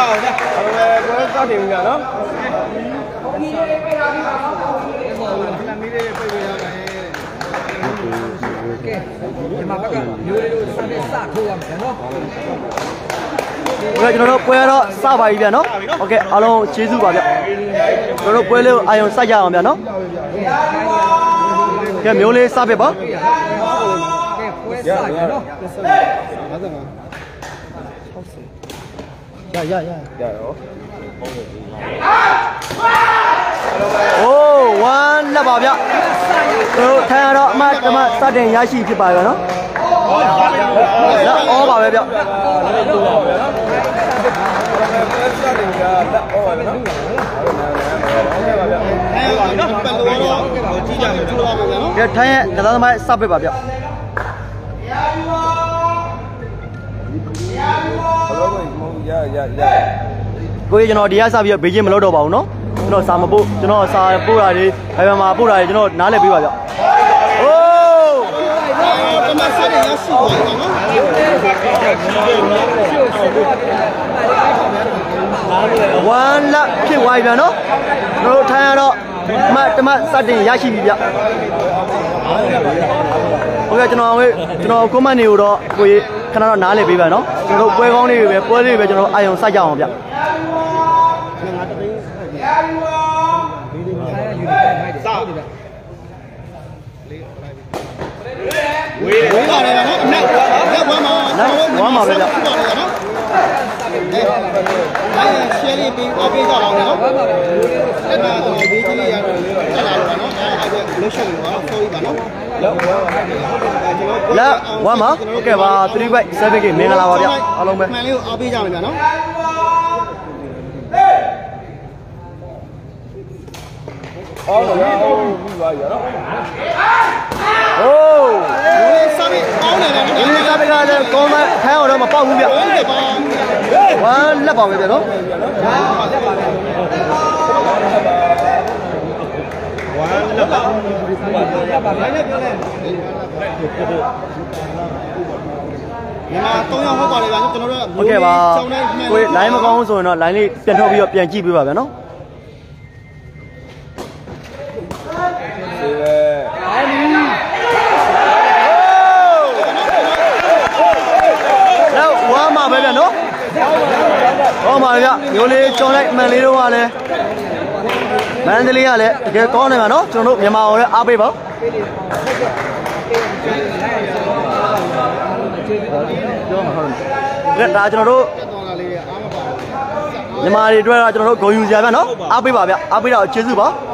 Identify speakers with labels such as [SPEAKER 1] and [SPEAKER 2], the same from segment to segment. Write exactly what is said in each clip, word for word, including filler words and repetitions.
[SPEAKER 1] có tiền rồi đó. Ok, chúng nó quay đó sao bài biển nó. Ok, alo chế du vào biển. Chúng nó quay lên ai on sai ra biển nó. Cái miếu lên sao về bác? Dạ dạ dạ. Oh, one là bảo vậy. Rồi thay đó mà mà sao để giá trị thì bài rồi nó. Đó, ô bảo vậy vậy. Cái thay cái đó mà sao về bảo vậy. Cô cho nó đi sao bây giờ mình lo đồ bảo nó nó sao mà bu cho nó sao bu ra đi hay mà bu ra cho nó nã lại bây giờ ô one là khi quay về nó nó thay đó mà mà sao để giá trị bây giờ ok cho nó cho nó có mà nhiều đó cô khả năng nó nã lại bây giờ nó cho nó quay con đi về quay đi về cho nó ai không sai dòng vậy
[SPEAKER 2] Quỷ vào đây là nó nặng nặng quá mà
[SPEAKER 1] quá màu đây
[SPEAKER 2] đấy xe đi bị có bị giỏ nữa nên là tụi này bị chỉ là là nó nó sừng nó thôi mà nó
[SPEAKER 1] là quá mà ok và three vậy sẽ về cái mình là vào đi alo mày
[SPEAKER 2] mày lưu ở bây giờ này nó
[SPEAKER 1] ô rồi ô vậy đó ô
[SPEAKER 2] sao bị áo này là
[SPEAKER 1] ini sao bây giờ con mà theo đó mà bao nhiêu việc quá là bao nhiêu đó
[SPEAKER 2] mà tôi không có gọi là cho nó
[SPEAKER 1] ok và quay lái mà con rồi nó lái đi tiền thôi bây giờ tiền chi bây giờ nó đâu quá mà bây giờ nó ô mà bây giờ nhiều đi cho lại mà đi đâu à này mà anh đi à này cái con này mà nó cho nó nhà màu đấy áp vào rất là cho nó đó nhưng mà đi ra cho nó có dùng gì vậy nó áp vào vậy áp vào chế gì bảo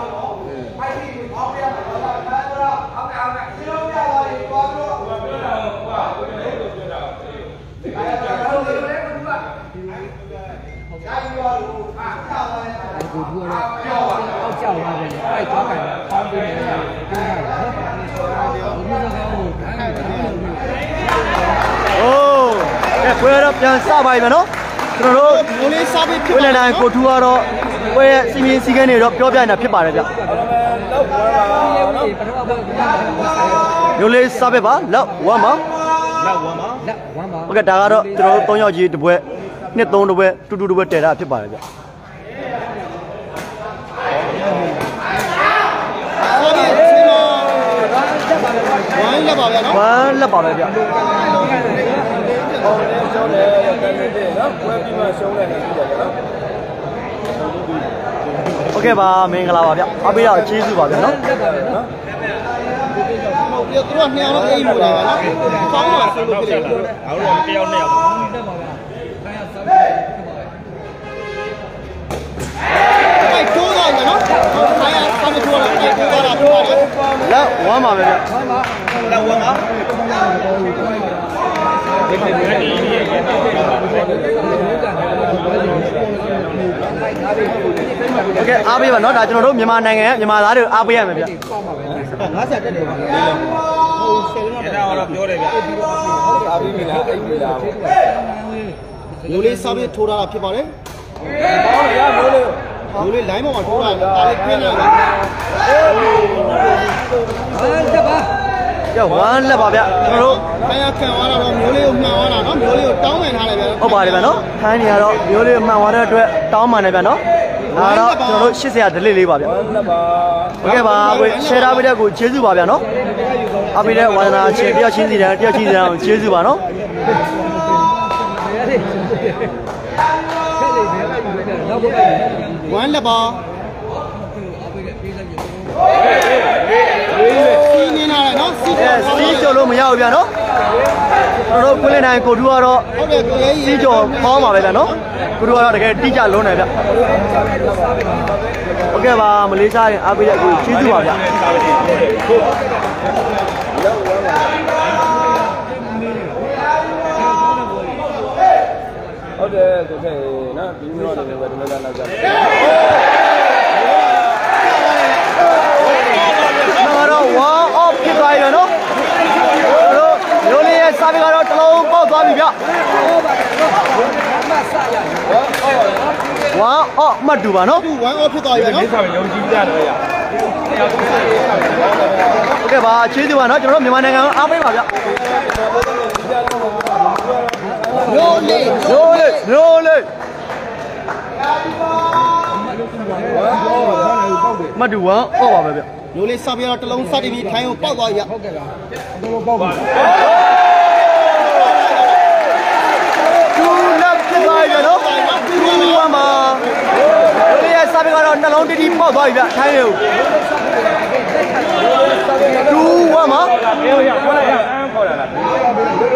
[SPEAKER 1] ô cái quê đó chẳng sao bài mà nó nó nó quê này này cô thua đó quê sinh viên sinh viên này đó cho bây giờ là phép bài đấy nhiều lên sao bài ba lỡ quá mà ok đã đó tôi tôi nhau gì được quê nét tôi được quê tôi được quê để ra phép bài đấy quá là bảo vệ vậy ok và mình là bảo vệ ở bây giờ chi sự bảo vệ nó
[SPEAKER 2] tôi neo nó im rồi nó phóng rồi ở rồi keo neo phải chua rồi mà nó phải không được chua rồi phải là chua rồi
[SPEAKER 1] đó quá mà vậy
[SPEAKER 2] đâu quá hả
[SPEAKER 1] ok a bê mà nó đã cho nó đúng nhưng mà này nghe nhưng mà đã được a bê mà vậy
[SPEAKER 2] nó sẽ cái điều này sao biết thua ra phía bảo đấy điều này lấy mà mà thua ra tại khuyên là
[SPEAKER 1] ကဲဝမ်းလက်ပါဗျကျွန်တော်တို့
[SPEAKER 2] ခိုင်းရခံသွားတော့မျိုးလေးကိုမှန်သွားတာနော်မျိုးလေးကိုတောင်းပန်ထားလိုက်ဗျ
[SPEAKER 1] ဟုတ်ပါတယ်ဗျနော်ခိုင်းနေရတော့မျိုးလေးမှန်သွားတဲ့အတွက်တောင်းပန်နေဗျနော်ဒါတော့ကျွန်တော်တို့ရှစ်ဆရာ delete လေးပါဗျဟုတ်ကဲ့ပါကို share ထားပေးတဲ့ကိုကျေးဇူးပါဗျနော်အပိတဲ့ဝါဒနာချင်းတယောက်ချင်းစီတန်းတယောက်ချင်းစီတန်းကျေးဇူးပါနော်
[SPEAKER 2] ဝမ်းလက်ပါစီးနေတာလေနော်စီးကြော်
[SPEAKER 1] စီးကြော်လို့မရဘူးဗျာနော်ကျွန်တော်တို့ခွင့်လင်းတိုင်းကိုတူကတော့
[SPEAKER 2] ဟုတ်တယ်ကိုရေး
[SPEAKER 1] စီးကြော်ပေါင်းပါပဲဗျာနော်ကိုတူကတော့တကယ်တိကျလုံးတယ်ဗျဟုတ်ကဲ့ပါမလေးရှားရင်အားပေးတဲ့ကိုကျေးဇူးပါဗျာ
[SPEAKER 3] ဟုတ်တယ်ကိုခဲ့နော်ဒီမျိုးတော့လည်းဘယ်လိုလဲလောက်ကြတယ်
[SPEAKER 1] တော့ one off ဖြစ်သွားပြီနော်တို့ရိုးလေးရဲ့စာပေကတော့တစ်လုံးပေါက်သွားပြီဗျ one off မှတ်တူပါနော်
[SPEAKER 2] one off ဖြစ်သွားပြီနော်
[SPEAKER 3] ဒီစာပေယုံကြည်ကြတယ်ဗျ
[SPEAKER 1] ဟုတ်ကဲ့ပါကျေးဇူးပါနော်ကျွန်တော်တို့မြန်မာနိုင်ငံကိုအားပေးပါဗျ
[SPEAKER 2] ရိုးလေး
[SPEAKER 1] ရိုးလေးရိုးလေးမှတ်တူ one off ပါပဲဗျ
[SPEAKER 2] ရိုးလေးစပြတော့တစ်လုံးစတင်ပြီးထိုင်းကိုပေါက်သွားပြီဟုတ်ကဲ့ပါအလုံးပေါက်ပြီ
[SPEAKER 1] တူလက်ဖြစ်သွားပြီနော်တူဝမ်းပါရိုးလေးရဲ့စပြကတော့နှလုံးတိတိပေါက်သွားပြီဗျထိုင်းကိုတူဝမ်းပါ
[SPEAKER 3] အေးရခေါ်လိုက်ရအခေါ်လာလားဘယ်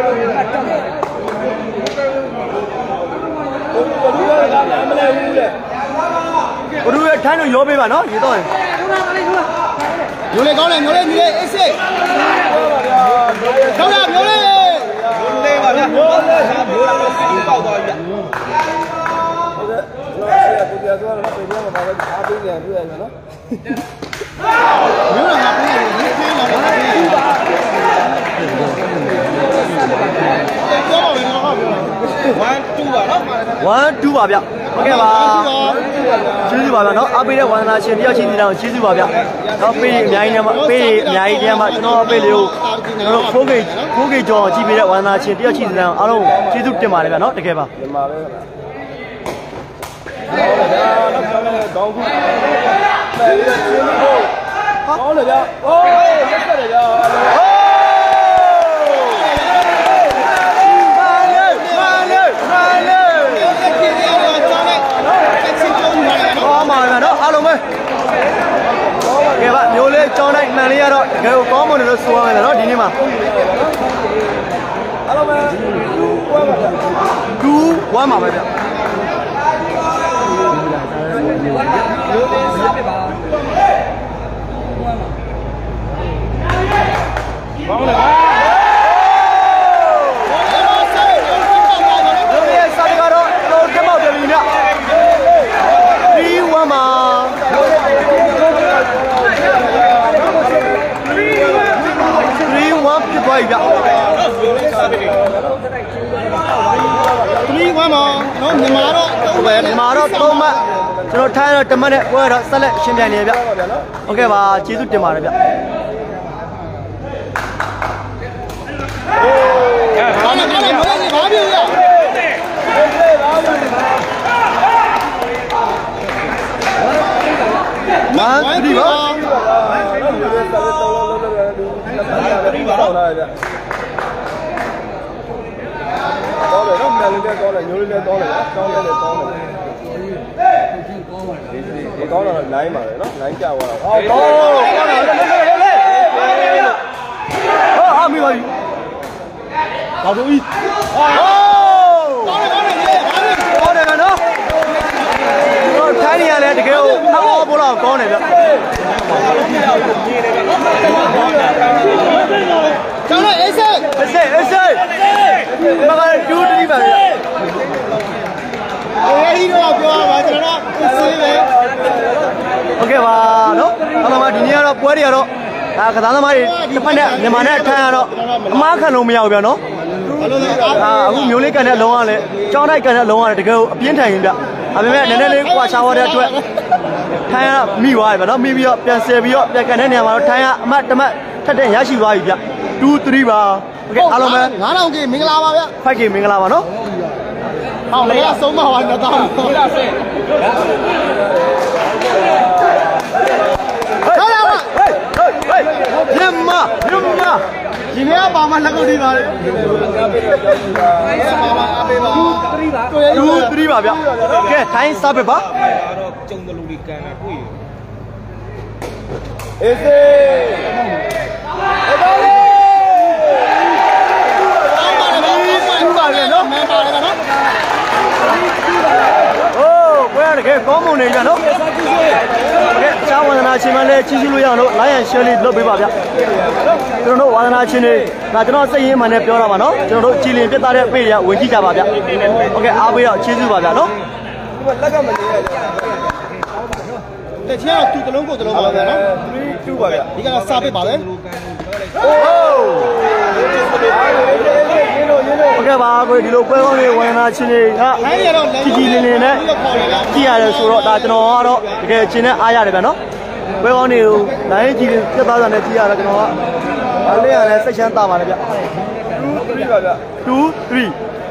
[SPEAKER 3] လိုလဲမလဲဘူးလေ
[SPEAKER 1] ဘလူရဲ့ထိုင်းတို့ရောပေးပါနော်ရေတော့
[SPEAKER 2] မျိုးလေးကောင်းတယ်မျိုးလေးမျိုးလေးအေးစိတ်ကောင်းတာမျိုးလေးမျိုးလေးပါဗျာမျိုးလေးမျိုးလေးစီးပေါက်သွားပြီဗျ
[SPEAKER 3] ဟုတ်ကဲ့ကျွန်တော်ဆရာကိုပြသွားတော့ပြည်မှာပါပဲအားပေးနေတွေ့ရမယ်နော်
[SPEAKER 2] မျိုးလာငါပေးတယ်ဒီခင်းလာပါပေးတယ်ပြောပါမယ်နော်ဟုတ်ပြောone two ပါနော်
[SPEAKER 1] one two ပါဗျဟုတ်ကဲ့ပါကျေးဇူးပါဗျနော်အပေးတဲ့ဝန္ဒနာရှင်တယောက်ချင်းစီတောင်ကျေးဇူးပါဗျတော့ပေးအများကြီးနဲ့ပေးအများကြီးတည်းမှာကျွန်တော်အပေးလေးကိုကျွန်တော် four K four K ကျော်ကြည့်ပေးတဲ့ဝန္ဒနာရှင်တယောက်ချင်းစီတောင်အားလုံးကျေးဇူးတင်ပါတယ်ဗျနော်တကယ်ပါ
[SPEAKER 3] တင်ပါပဲဟုတ်ကဲ့တော့ဆောင်းနေကောင်းခုမယ်ရချင်းကိုဟောလေဗျအိုးရက်ဆက်တယ်ဗျ
[SPEAKER 1] အားလုံးပဲကဲပါမျိုးလေးကြောင်းလိုက်မှန်လေးရတော့တကယ်ကိုကောင်းမွန်တယ်လို့ဆိုရမယ်နော်ဒီနေ့မှာ
[SPEAKER 3] အားလုံးပဲ
[SPEAKER 1] two oneပါပဲဗျ
[SPEAKER 3] ကောင်းလေပါ
[SPEAKER 1] မျိုးလေးစာရီကတော့တော့တက်ပေါက်တယ်ပြီဗျthree oneပါthree oneဖြစ်သွားပြီဗျ
[SPEAKER 2] three oneပါနော်မြန်မာတော့
[SPEAKER 1] ဟုတ်ပဲမြန်မာတော့သုံးမှတ်ကျွန်တော်ထိုင်းတော့တစ်မှတ်နဲ့ပွဲတော့ဆက်လက်ရှင်းပြနေဗျဟုတ်ကဲ့ပါကျေးဇူးတင်ပါတယ်ဗျ
[SPEAKER 2] ကောင်းတယ်ကောင်းတယ်ဘာလို့ဘာပြောရ
[SPEAKER 1] မန်ဒီပါ
[SPEAKER 3] တော့တယ်နော်မယ်လေးလည်းတော့တယ်ညိုးလေးလည်းတော့တယ်ကောင်းတယ်လည်းတော့တယ်ဒီကောင်းတော့ line ပါပဲနော် line ကျသွားတာဟော
[SPEAKER 1] ကောင်းကောင်းတယ်လေလေလေဟောအမိပါပြီဘာလို့ဤဟော
[SPEAKER 2] ကောင်းတယ်ကောင်းတယ်
[SPEAKER 1] ကောင်းတယ်နော်တော့ထိုင်းနေရလဲတကယ်ကိုအော်ဘောတော့ကောင်းတယ်ဗျ
[SPEAKER 2] ကျောင်းတော့အေးစေး
[SPEAKER 1] အေးစေးအေးစေးမကတူးတီးပါဗျ
[SPEAKER 2] အေးတော့ပြောပါကျွန်တော်အေးစေးပဲ
[SPEAKER 1] ဟုတ်ကဲ့ပါနော်အားလုံးကဒီနေ့ကတော့ပွဲတွေကတော့ဒါကစားသမားတွေတစ်ဖက်နဲ့မြန်မာနဲ့အထမ်းကတော့အမားခံလို့မရဘူးဗျနော်
[SPEAKER 2] ဘာလို့လဲ
[SPEAKER 1] အာအခုမျိုးလေးကန်တဲ့အလုံးကလည်းကြောင်းတိုက်ကန်တဲ့အလုံးကလည်းတကယ်ကိုအပြင်းထန်ရင်ဗျဒါပေမဲ့နည်းနည်းလေးကွာရှားသွားတဲ့အတွက်ထိုင်းကမိသွားပြီဗျနော်မိပြီးတော့ပြန်ဆယ်ပြီးတော့ပြန်ကန်တဲ့နေရာမှာတော့ထိုင်းကအမတ်တမတ်ထက်တဲ့ရရှိသွားပြီဗျ two three ပါโอเคအားလုံးပဲ
[SPEAKER 2] ငါးထောင်ကြီးမင်္ဂလာပါဗျ
[SPEAKER 1] five K မင်္ဂလာပါနော်
[SPEAKER 2] ဟောလေအဆုံးမပါနဲ့တော့ဟေးလာဆဲဟေးဟေးဟေး
[SPEAKER 1] ညမညမ
[SPEAKER 2] ဒီနေ့ကပါမလက်ကုတ်ဒီပါလေပါပါအပေးပါtwo three ပါ
[SPEAKER 1] two three ပါဗျကဲထိုင်းစားပဲပါ
[SPEAKER 3] တော့ကျုံတလူလေးကန်တာတွေ့ရအေးစေးအေးပါလေ
[SPEAKER 2] 2ပါလေနော်မှန်ပါလေနော်
[SPEAKER 1] โอ้ဘယ်ရကဲကောင်းမွန်နေကြနော်ကဲချာဝန္ဒနာချင်းမလဲချီးချီးလို့ရအောင်လို့ like and share လေးလုပ်ပေးပါဗျကျွန်တော်တို့ဝန္ဒနာချင်းတွေဒါကျွန်တော်စိတ်ရင်းမှန်နဲ့ပြောတာပါနော်ကျွန်တော်တို့ကြည်လင်ပြတ်သားတဲ့ပေးရဝင်ကြည့်ကြပါဗျโอเคအားပေးတော့ကျေးဇူးပါဗျနော်
[SPEAKER 3] လက်ကမလေးရ
[SPEAKER 2] တဲ့ချင်းတော့သူတလုံးကိုတလုံးပါဗျာနော်
[SPEAKER 3] three two ပါဗျာ
[SPEAKER 2] ဒီကစားပစ်ပါလေ
[SPEAKER 1] โอ้โอเคပါကိုဒီလိုပွဲကောင်းတွေဝန္ဒနာချင်းတွေကကြည်ကြည်လင်လင်နဲ့ကြည့်ရတယ်ဆိုတော့ဒါကျွန်တော်ကတော့တကယ်ချင်းနဲ့အားရတယ်ဗျနော်ပွဲကောင်းတွေကိုလိုင်းကြည်လင်ပြတ်သားတာနဲ့ကြည့်ရတော့ကျွန်တော်ကအားလေးရလဲစိတ်ချမ်းသာပါလေဗျ
[SPEAKER 3] two three ပါဗျာ
[SPEAKER 1] two three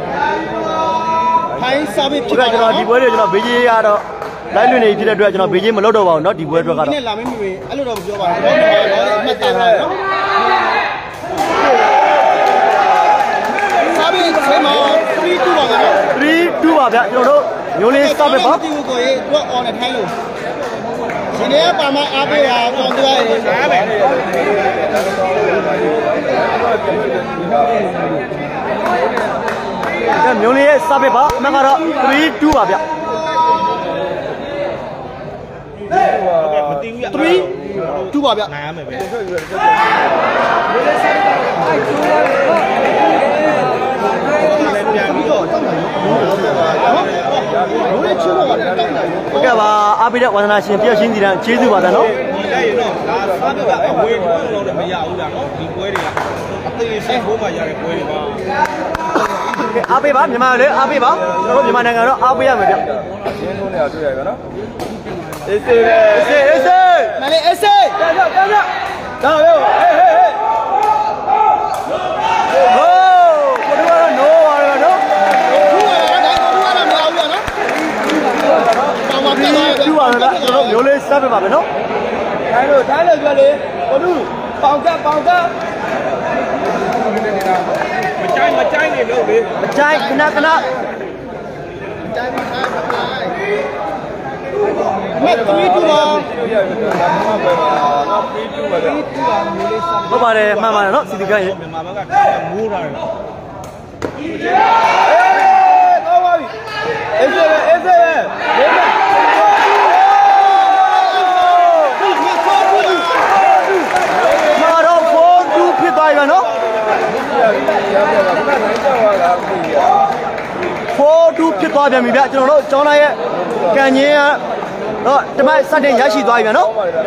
[SPEAKER 2] ထိုင်းစားပစ်ဖြစ်
[SPEAKER 1] ကျွန်တော်ဒီပွဲတွေကျွန်တော်ဘေးကြီးရတော့လိုက်လွင်နေဖြစ်တဲ့အတွက်ကျွန်တော်ဘေးကြီးမလုပ်တော့ပါဘူးเนาะဒီပွဲအတွက်ကတော့
[SPEAKER 2] ဒီနေ့လာမင်းမိပဲအဲ့လိုတော့ပြောပါဘူးတော့တော့မှတ်တာပါနော်စားပစ်ချိန်မှာthree twoပါနော်
[SPEAKER 1] three two ပါဗျကျွန်တော်တို့မျိုးလေးစပဲပါ
[SPEAKER 2] ဒီကိုရေတော့ on နဲ့ထိုင်းလို့ဒီနေ့ပါမအားပေးပါကြောင်းသွားရေစားပဲ
[SPEAKER 1] အဲမျိုးလေးရဲ့စပဲပါအမှန်ကတော့three two ပါဗျ
[SPEAKER 2] three two ပါဗျ
[SPEAKER 3] နိုင်ရမယ်ပဲ
[SPEAKER 2] ပြန်ပြီးတော့တောင်းတာရောဘယ်ချင်းတော့တောင်းတာရော
[SPEAKER 1] ဟုတ်ကဲ့ပါအားပေးတဲ့ဝန္ဒနာရှင်တယောက်ချင်းစီတန်းကျေးဇူးပါဗျနော်
[SPEAKER 3] ဒီလိုက်ရင်တော့ဒါစားပြကအဝေးထိုးလို့လည်းမရဘူးလားနော်ဒီပွဲတွေကအသေးစိတ်ဖို့မှရတဲ့ပွဲတွေပါ
[SPEAKER 1] အားပေးပါမြန်မာလေအားပေးပါကျွန်တော်တို့မြန်မာနိုင်ငံတော့အားပေးရမယ်ဗျ
[SPEAKER 3] ရှင်းလို့လည်းတွေ့ရပါနော်အေးစေးပဲ
[SPEAKER 1] အေးစေးအေးစေး
[SPEAKER 2] မလေးအေးစေး
[SPEAKER 3] ကြောက်ကြောက်ကြောက်ဒါရောဟေးဟေးဟေး
[SPEAKER 1] ဟိုးကိုတို့ကတော့ no ပါတော့နော်
[SPEAKER 2] ဘူးရတာဒါဘူးရတာမရဘူးနော်ပါမပြတ်သွားတယ်
[SPEAKER 1] two ပါဗျကျွန်တော်တို့မျိုးလေးစပဲပါဗျနော်
[SPEAKER 3] ထိုင်းလို့ထိုင်းလို့ပြောလေဘလူပေါင်ကပေါင်ကမချိုင်းမချိုင်းနေလို့လေ
[SPEAKER 1] မချိုင်းခဏခဏ
[SPEAKER 2] တိုင်းမှာထားပါလိုက်မဲ့three twoပါ
[SPEAKER 3] ရရဘာမှပဲပါနော်three twoပါဗျာ
[SPEAKER 1] ဟုတ်ပါတယ်မှန်ပါတယ်နော်စီတီကရဲ့
[SPEAKER 3] မြန်မာဘက်ကမိုးထားတယ်အေးကောင်းပါပြီအေးစေးပဲအေးစေးပဲဒီမှာ
[SPEAKER 1] မာတော့ four two ဖြစ်သွားပြီနော် four two ဖြစ်သွားပြန်ပြီဗျကျွန်တော်တို့ကျောင်းသားရဲ့ကန်ချင်းကတော့တမိုက်စတင်ရရှိသွားပြီဗျနော်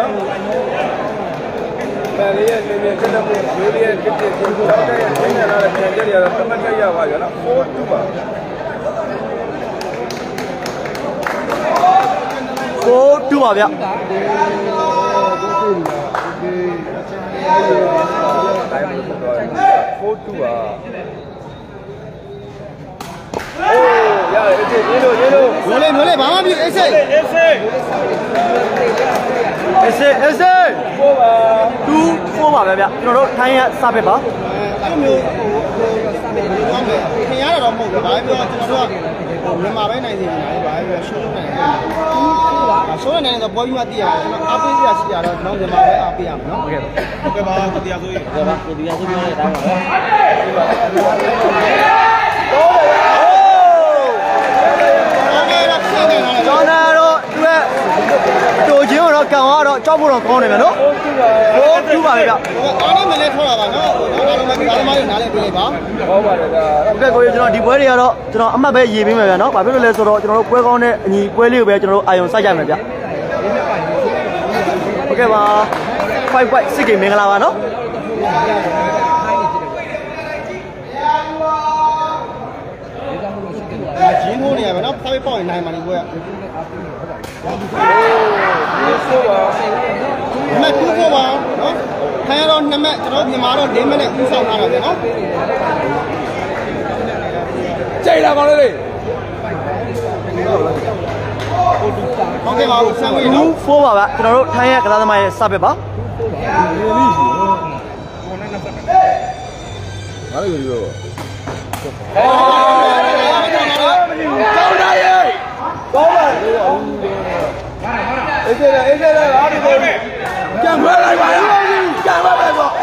[SPEAKER 3] ပန်လေးရဲ့နေနေချက်တဲ့မျိုးလေးရဲ့တစ်တစ်ကိုတော့တဲ့နေနေလာတဲ့ပြန်ကြရတော့တမတ်တက်ရပါကြနော် four two ပါ
[SPEAKER 1] four two ပါဗျ
[SPEAKER 3] four two ပါโอ้ရတယ်အေးစေးရေးလို့ရေးလို့
[SPEAKER 2] မျိုးလေးမျိုးလေးဘာမှမဖြစ်အေးစေး
[SPEAKER 3] အေးစေး
[SPEAKER 1] အေးစေးအေးစေး
[SPEAKER 3] four ပါ
[SPEAKER 1] two four ပါဗျဗျကျွန်တော်တို့ထိုင်းရစပဲပါ
[SPEAKER 2] အဲ့လိုမျိုးဟိုဟိုဘာမှခင်ရတော့မဟုတ်ဘူးဘာပြောကျွန်တော်တို့ကဟိုမြန်မာပဲနိုင်စီနေတာဘာပြောရှိုးလို့နိုင်တယ်ရှိုးနိုင်တဲ့ဘောကြီးမှတည်ရတယ်နော်အားပေးစရာရှိရတော့ကျွန်တော်မြန်မာပဲအားပေးရမယ်နော်
[SPEAKER 1] ဟုတ်ကဲ့
[SPEAKER 3] ဟုတ်ကဲ့ပါကိုတရားဆိုရင်
[SPEAKER 2] ဟုတ်ပါကိုတရားဆိုပြောတဲ့အတိုင်းပါပဲ
[SPEAKER 1] ကျောင်းသားတော့သူကတိုချင်းတော့ကန်တော့ကြောက်ဖို့တော့ကောင်းတယ်ဗျနော် four two ပါဗျဗျ
[SPEAKER 2] အားနေမလဲထောတာပါနော်အားလုံးကအားလုံးမနားလဲပြေးလိုက်ပါ
[SPEAKER 3] ဟောပါတယ်ဒါ
[SPEAKER 1] ဟုတ်ကဲ့ကိုကြီးကျွန်တော်ဒီပွဲတွေကတော့ကျွန်တော်အမှတ်ပဲရေးပေးမယ်ဗျနော်ဘာဖြစ်လို့လဲဆိုတော့ကျွန်တော်တို့ပွဲကောင်းတဲ့အညီပွဲလေးကိုပဲကျွန်တော်တို့အာယုံစိုက်ကြမယ်ဗျဟုတ်ကဲ့ပါfive five six မင်္ဂလာပါနော်
[SPEAKER 2] မိုးနေရပဲနော်ဖားပေးပေါ့ရင်နိုင်မှာနေပွဲကမတူဖို့ပါနော်ခိုင်းတော့နှစ်မက်ကျွန်တော်မြန်မာတော့၄မိနစ်ဦးဆောင်ထားတာပဲနော်
[SPEAKER 3] ကြိတ်လာပါလေ
[SPEAKER 2] ဟုတ်ကဲ့ပါဆန်းဝေးနော်
[SPEAKER 1] fourပါဗျကျွန်တော်တို့ထိုင်းရဲ့ကစားသမားရဲ့စပစ်ပါ
[SPEAKER 3] ဘာလို့ပြောကောင်းလာရဲ့ကောင်းပါအေးစေးအေးစေးအားဒီကိုကြံခွဲလိုက်ပါလားကြံခွဲလိုက်ပါ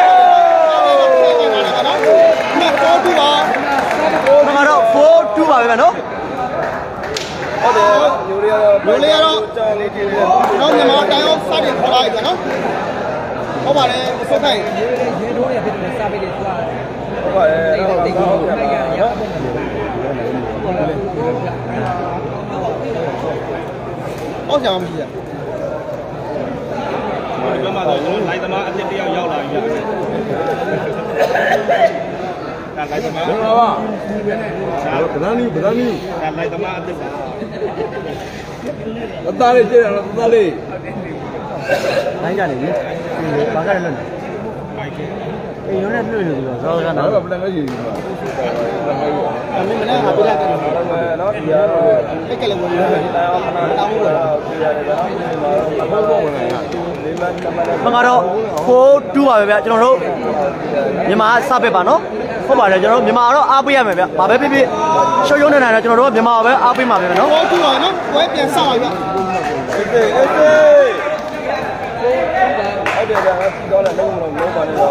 [SPEAKER 2] မတော်တူပါ
[SPEAKER 1] ငါတော့ four two ပါပဲဗျနော်
[SPEAKER 3] ဟုတ်တယ်မျိုးလေးကတော့
[SPEAKER 2] မျိုးလေးကတော့ကြာလေးတည်တယ်တော့မြန်မာတိုင်းအောင်စတင်ခေါ်လိုက်တယ်နော်ဟုတ်ပါတယ်အစုံတိုင်းရေထိုးရဖြစ်တယ်စပေးတယ်ဆိုတာ
[SPEAKER 3] ဟုတ်ပါတယ်ဟုတ်ပါတယ်ဟုတ်ပါတယ်
[SPEAKER 2] အောက်ကြမှာမရှိရ
[SPEAKER 4] ဒီမှာတော့ကျွန်တော်လိုက်သမားအစ်စ်တယောက်ရောက်လာပြီဗျာဒါလိုက်သမား
[SPEAKER 3] ဟုတ်ပါပါဗဒန်းလေးဗဒန်းလေး
[SPEAKER 4] ဒါလိုက်သမားအစ်စ်ပါ
[SPEAKER 3] အသားလေးကျတယ်အသားလေး
[SPEAKER 1] နိုင်ကြနေပြီဘာကလည်းလွတ်နေအေးရုံးနဲ့လွတ်နေပြီတော့ဇောကတော့
[SPEAKER 3] ပလန်လေးယူပါ
[SPEAKER 2] အမေမနဲ့ဟာပြလိုက်တယ်
[SPEAKER 3] နော်ဒီကတော့
[SPEAKER 2] အဲ့ကလေးဝင်လာတယ်တောင်းလို့
[SPEAKER 3] ပြရတယ်နော်အဘောဘောဝင်လာတာလေးမနံပါတ်
[SPEAKER 1] မကတော့ four two ပါပဲဗျကျွန်တော်တို့မြန်မာစပစ်ပါနော်ဟုတ်ပါတယ်ကျွန်တော်တို့မြန်မာတော့အားပေးရမယ်ဗျဘာပဲဖြစ်ဖြစ်ရှုပ်ရုံးနေနိုင်တော့ကျွန်တော်တို့မြန်မာပဲအားပေးမှာပဲနော်
[SPEAKER 2] ဟုတ်တူပါနော်ပွဲပြန်ဆောက်ပါဗျ
[SPEAKER 3] အေးအေးအေးဟုတ်တယ်ဗျာဒီတော့လည်းလုံးဝလုံးပါနေတော့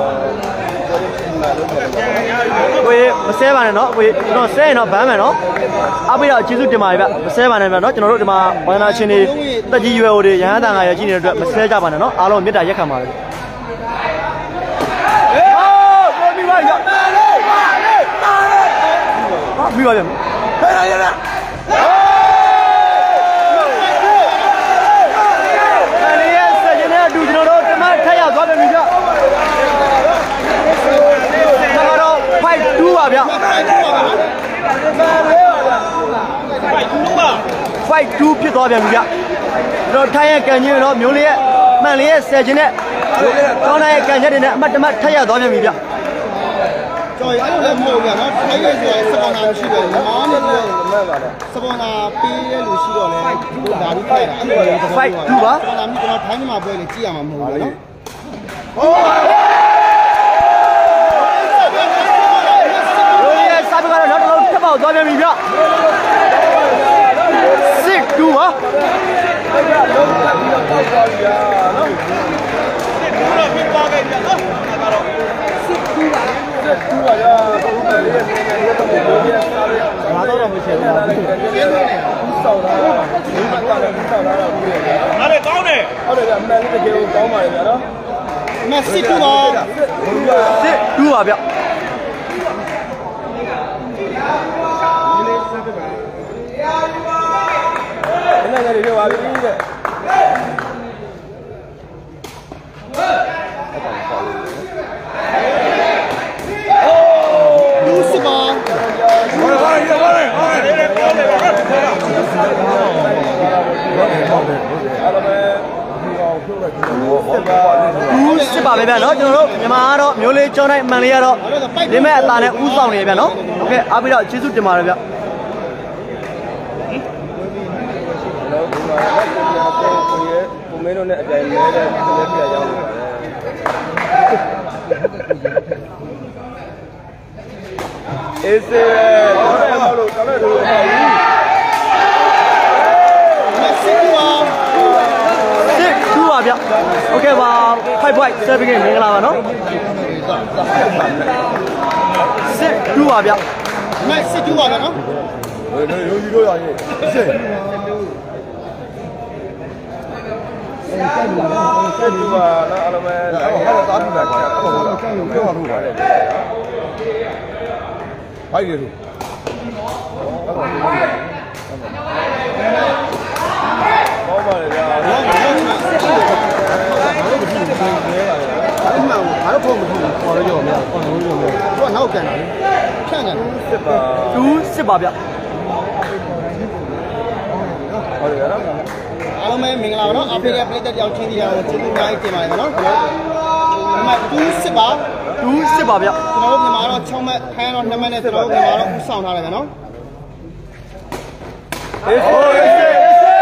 [SPEAKER 1] ကိုရေမဆဲပါနဲ့နော်ကိုရေကျွန်တော်ဆဲရင်တော့ဗန်းမယ်နော်အားပေးတော့ကျေးဇူးတင်ပါတယ်ဗျမဆဲပါနဲ့ဗျနော်ကျွန်တော်တို့ဒီမှာဝန်နာရှင်တွေတက်ကြီးရွယ်ဟိုတွေရဟန်းတန်ခါရကြီးနေတဲ့အတွက်မဆဲကြပါနဲ့နော်အားလုံးမေတ္တာရက်ခံပါတယ်အေးဟိုကိုပြီးပါရောမာလေးမာလေးမာလေးဟာပြီးပါပြန်ဟဲ့ရရတူကျွန်တော်တို့တမထက်ရောက်သွားပြန်ပြီဗျ။ကျွန်တော်တို့ five two ပါဗျ။ five two ဖြစ်သွားပြန်ပြီဗျ။ကျွန်တော်ထိုင်းရဲ့ကန်ကြီးတော့မျိုးလေးရဲ့မှန်လေးရဲ့ဆယ်ချင်းနဲ့ကျောင်းသားရဲ့ကန်ချက်တွေနဲ့အမှတ်တမထက်ရောက်သွားပြန်ပြီဗျ
[SPEAKER 2] ။ကျော်ရအဲ့လိုလည်းမဟုတ်ဘူးဗျာနော်။ထိုင်းရဲ့ဆိုရင်စပွန်ဆာရှိတယ်။မားနေပြီးတော့စပွန်ဆာပေးရလို့ရှိတော့လေဒါဒီခိုက်တာအဲ့လိုလည်း
[SPEAKER 1] five two ပါ
[SPEAKER 2] ။ကျွန်တော်ကျွန်တော်ထိုင်းမှာပွဲလေကြည့်ရမှာမဟုတ်ဘူးနော်။
[SPEAKER 1] ဟုတ်ပါဘူး။ရိုးရဲစာပကတော့နောက်တစ်လုံးထပ်ပေါက်သွားပြန်ပြီဗျ။ six two ပါ။အဲ့ဒါလုံးတက်ပြီးတော့ပေါက်သွားပြီဗျာနော်။
[SPEAKER 4] ဘူးတော့ဖြစ်သွားခဲ့ပြီနော်ဒါကတော့
[SPEAKER 2] six two ပါ
[SPEAKER 3] six two ပါဗျာပုံမှန်လေးရဲ့နေနေလေးတော့ရိုးရဲစားရ
[SPEAKER 2] ငါတော့တော့မရှိဘူးလား
[SPEAKER 3] ကျင်းနေတယ်စောက်တာဒီမှာကလည်းစောက်တာတော့ပြီးရတယ်
[SPEAKER 4] ဟာလေကောင်းတယ်
[SPEAKER 3] ဟုတ်တယ်ဗျအမှန်လေးတကယ်ကိုကောင်းပါလေဗျာနော်
[SPEAKER 2] မက်ဆီတူပါ
[SPEAKER 1] six two ပါဗျ
[SPEAKER 3] အဲ့ဒါလည်းပြောပါပြီတဲ့
[SPEAKER 2] လူစပါ
[SPEAKER 3] ဟောဟောဟောဟောဟော
[SPEAKER 1] ဦးစစ်ပါပဲဗျာနော်ကျွန်တော်တို့မြန်မာကတော့မျိုးလေးကျောင်းတိုင်းအမှန်လေးကတော့ဒီမဲ့အသားနဲ့ဥဆောင်နေဗျာနော်โอเคအားပြီးတော့ကျေးဇူးတင်ပါတယ်ဗျာ
[SPEAKER 3] ကိုမင်းတို့နဲ့အကြိုင်မဲတဲ့ဒီလက်ပြရောက်နေပါတယ်အေးစေးတော့တယ်မလို့တော်တယ်တို့ပါဘူး
[SPEAKER 2] မက်ဆီတူပါ
[SPEAKER 1] six two ပါဗျโอเคပါfive point seven ကမင်္ဂလာပါနော်six two ပါဗျ
[SPEAKER 2] မက်ဆီတူပါဗျနော်
[SPEAKER 3] ဟိုတို့ရုံကြီးတို့ရရင်စေးဆက်ဒီပါနော်အလုံးမဲဟောတာတူလာတယ်ဟောပြောပါလို့ပါတယ်ဖိုက်ရသူကောင်းပါလေဗျာ
[SPEAKER 2] အဲ့မှာဘာလို့ဖုန်းမထုံးဘူးခေါ်ရရောမရခေါ်လို့ရောမရသူကနောက်ကန်တယ်ဖြန့်ကန်
[SPEAKER 3] စစ်ပါ
[SPEAKER 1] two စစ်ပါဗျ
[SPEAKER 2] လုံးပဲမင်္ဂလာပါနော်အဖေရဲ့ပြည်သက်ကြောင့်ချင်းစီတာကိုကျေးဇူးအများကြီးတင်ပါတယ်နော်ဒီမှာတူးစစ်ပါ
[SPEAKER 1] တူးစစ်ပါဗျ
[SPEAKER 2] ကျွန်တော်တို့မြန်မာတော့၆မှတ်ခိုင်းတော့၂မှတ်နဲ့ကျွန်တော်တို့မြန်မာတော့ဦးဆောင်ထားတယ်ဗျနော်
[SPEAKER 1] အေးဟိုးအေးအေး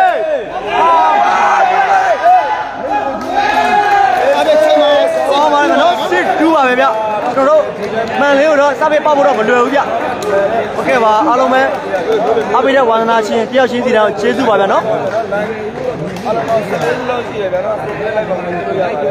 [SPEAKER 2] အဲ့ဒါချိန်မှာ
[SPEAKER 1] ဆောင်းပါမယ်နော်စစ်တူးပါပဲဗျကျွန်တော်တို့မှန်လေးကိုတော့စပစ်ပေါက်ဖို့တော့မလွယ်ဘူးဗျโอเคပါအားလုံးပဲအပိတဲ့ဝါသနာရှင်တယောက်ချင်းစီတော့ကျေးဇူးပါဗျနော်
[SPEAKER 3] အားလုံးဆက်ပြီးလို့ရှိရဗျနော်ပြလိုက်ပါမယ်တို့ရတယ်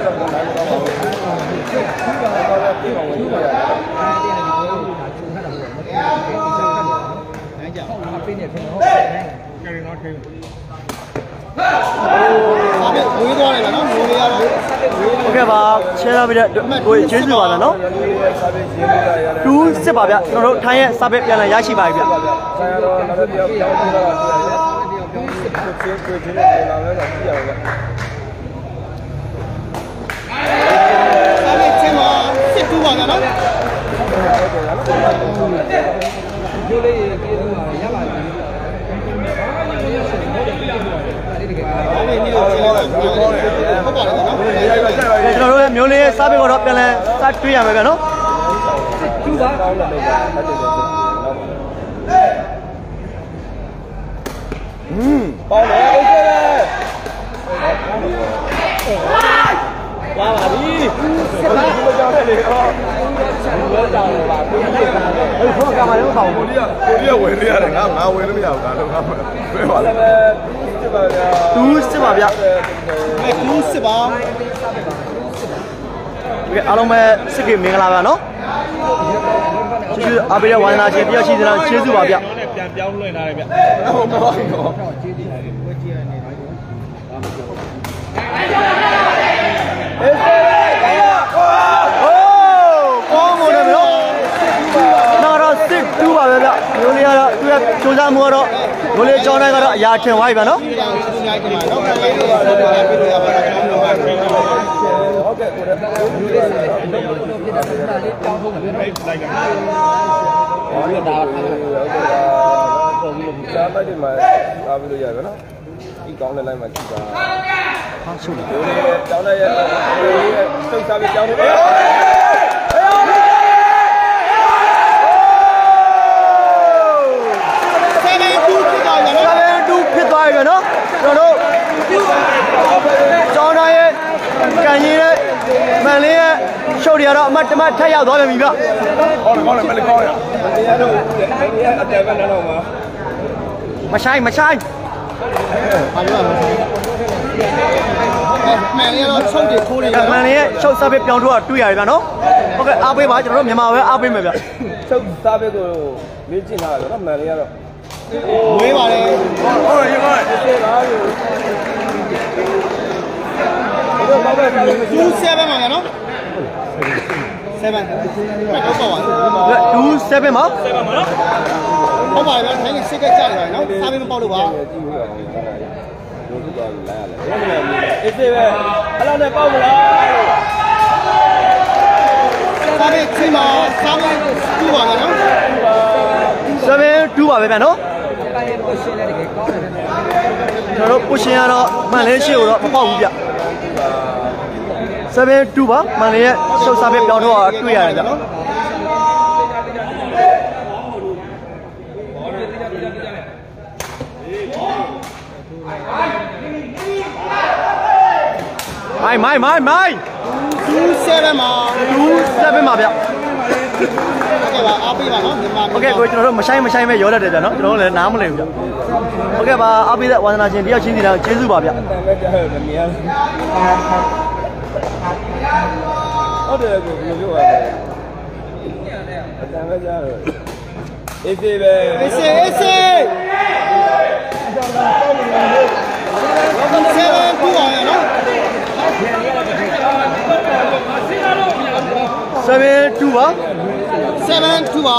[SPEAKER 2] ဝေးသွားတယ်နော်ဝေးရတော့
[SPEAKER 1] โอเคပါချဲရပြီးတဲ့ကိုကျေးဇူးပါဗျနော်တူးစစ်ပါဗျကျွန်တော်တို့ထိုင်းရဲ့စာပေပြန်လည်ရရှိပါပြီဗျ
[SPEAKER 3] ဆရာတော်နောက်တစ်ယောက်ပြောင်းပြီးတော့တွေ့ရတယ်တူးစစ်ကိုချင်းကိုချင်းနဲ့လာလဲတော့ကြည့်ရအောင်ဗျ
[SPEAKER 2] အဲ့ဒီချင်းမှာစစ်တူးပါနော်
[SPEAKER 3] ဟုတ်တယ်နော်ဒီလေးပြေးလို့ရပါပြီ
[SPEAKER 2] အဲ့ဒီမျိုးချင်းဟုတ်ပါတယ်နော်
[SPEAKER 1] ကျွန်တော်တို့ရဲ့မျိုးလေးရဲ့စာပေကတော့ပြန်လဲစတွေ့ရမယ်ဗျနော်
[SPEAKER 3] တူပါကောင်းတယ်ဗျာဟုတ်တယ်อืมပေါင်းတယ်โอเคလာပါပြီစစ်ပါဒီလိုကြောင်းတယ်လေဟောဘယ်ကြောင်းလဲပါကိုကြီးကအဲ့ဒီဖောက်ကမှလည်းမပေါ့ကိုကြီးကကိုကြီးကဝင်နေရတယ်ငါငါဝင်လို့မရဘူးငါတော့ငါဘယ်ပါလဲစစ်ပါဗျာ
[SPEAKER 1] တူးစစ်ပါဗျ
[SPEAKER 2] အဲ့တူးစစ်ပါ
[SPEAKER 1] ဒီအားလုံးပဲစစ်ကေမင်္ဂလာပါနော်ကျေးဇူးအားပေးတဲ့ဝါသနာရှင်တယောက်ရှိတဲ့ကျေးဇူးပါဗျ
[SPEAKER 3] ပြန်ပြောင်းလွှင့်ထားတယ်ဗျဟုတ်ပါဘူးတော့ကျေးဇူးပါတယ်ဝေးကြည့်ရနေပါဘူး
[SPEAKER 1] အေးဟိုးကောင်းမို့တယ်နော်နော်တော့စစ်တူးပါပဲဗျမျိုးလေးကတော့သူရဲ့စူးစမ်းမှုကတော့မျိုးလေးကြောင်းတိုင်းကတော့အရာထင်သွားပြီဗျနော်
[SPEAKER 2] ကျေးဇူးအများကြီးတင်ပါတယ်နော်ကျေးဇူးပါလို့ပြောပြလို့ရပါတော့ကျွန်တော်တို့ပါ
[SPEAKER 3] ဟုတ်ကဲ့ကိုယ်လည်းမျိုးလေးတော့ဖြစ်တဲ့ပုံစံလေးကြောင်းထုံးတယ်လိုက်လိုက်ကဟောရတာဟုတ်ကဲ့ပုံပြီးစားပိုက်တွေမှာစားပြီးလို့ရပါနော်ဒီကောင်းတဲ့လိုက်မှာကြည့်ပါ
[SPEAKER 1] ဟာရှုပ်တယ်
[SPEAKER 3] မျိုးလေးကြောင်းတဲ့ရဲ့မျိုးလေးစိတ်စားပြီးကြောင်းတယ်
[SPEAKER 1] ဖြစ်သွားပြီနော်ကျွန်တော်တို့ကျောင်းသားရဲ့ကန်ကြီးရဲ့မန်လေးရဲ့ရှုပ်တွေကတော့အမတ်တမတ်ထက်ရောက်သွားပြီဗျ
[SPEAKER 3] ဟုတ်တယ်ဟုတ်တယ်မလေးကောင်းရတရားတော့တရားအတယ်ပဲနဲ့တော့မှာ
[SPEAKER 1] မဆိုင်မဆိုင်
[SPEAKER 2] ဘာပြောလဲမန်လေးတော့ချုပ်တွေထိုးနေတယ်
[SPEAKER 1] မန်လေးရဲ့ရှုပ်စားပဲပြောင်းထိုးတာတွေ့ရတယ်ဗျနော်ဟုတ်ကဲ့အားပေးပါကျွန်တော်တို့မြန်မာပဲအားပေးမယ်ဗျ
[SPEAKER 3] ချုပ်စားပဲကိုလေ့ကျင့်ထားတယ်နော်မန်လေးကတော့
[SPEAKER 2] ဝေးပါလေ
[SPEAKER 1] ဟုတ်တယ်ရပါ
[SPEAKER 3] ဒီပါလို့ဘာပဲ
[SPEAKER 2] တူးဆယ်ပဲမှာနော်ဆယ်ပဲဟုတ်ပါပါ
[SPEAKER 1] တူးဆယ်ပဲမှာ
[SPEAKER 2] ဟုတ်ပါရဲ့တိုင်းစိတ်ကကြရတယ်နော်စားပေးမပေါက်လို့ပါ
[SPEAKER 3] လို့သူကလာရတယ်အေးစေပဲအဲ့လောက်နဲ့ပေါက်မလား
[SPEAKER 2] စားပေးချိန်မှာစားပေးတူးပါမယ်နော်
[SPEAKER 1] ဆယ်ပဲတူးပါပဲဗျနော်ကျွန်တော်တို့ပုရှင်ကတော့မှန်လေးရှိကိုတော့မပေါက်ဘူးဗျဆယ်ပဲတူးပါမှန်လေးရဲ့ရှုပ်စားပဲပြောင်းတော့တွေ့ရတယ်ဗျမိုင်းမိုင်းမိုင်းမိုင်း
[SPEAKER 2] တူးဆယ်ပဲမှာ
[SPEAKER 1] တူးဆယ်ပဲမှာဗျ
[SPEAKER 2] ဟုတ်ကဲ့ပါအားပေးပါနော်မြန်မာ
[SPEAKER 1] โอเคကိုကျွန်တော်တို့မဆိုင်မဆိုင်ပဲရောတတ်တယ်ဗျနော်ကျွန်တော်တို့လည်းနားမလည်ဘူးဗျโอเคပါအားပေးတဲ့ဝါသနာရှင်တယောက်ချင်းစီတော့ကျေးဇူးပါဗျ
[SPEAKER 3] ဟုတ်တယ်ကိုဘယ်လိုပြောရလဲအတန်ပဲကြားတော့အေးစေးပဲ
[SPEAKER 2] အေးစေးအေးစေးဆယ်ပဲပူပါရဲ့နော်
[SPEAKER 1] ဆယ်ပဲတူပါ
[SPEAKER 2] ဆယ်ပဲတူပါ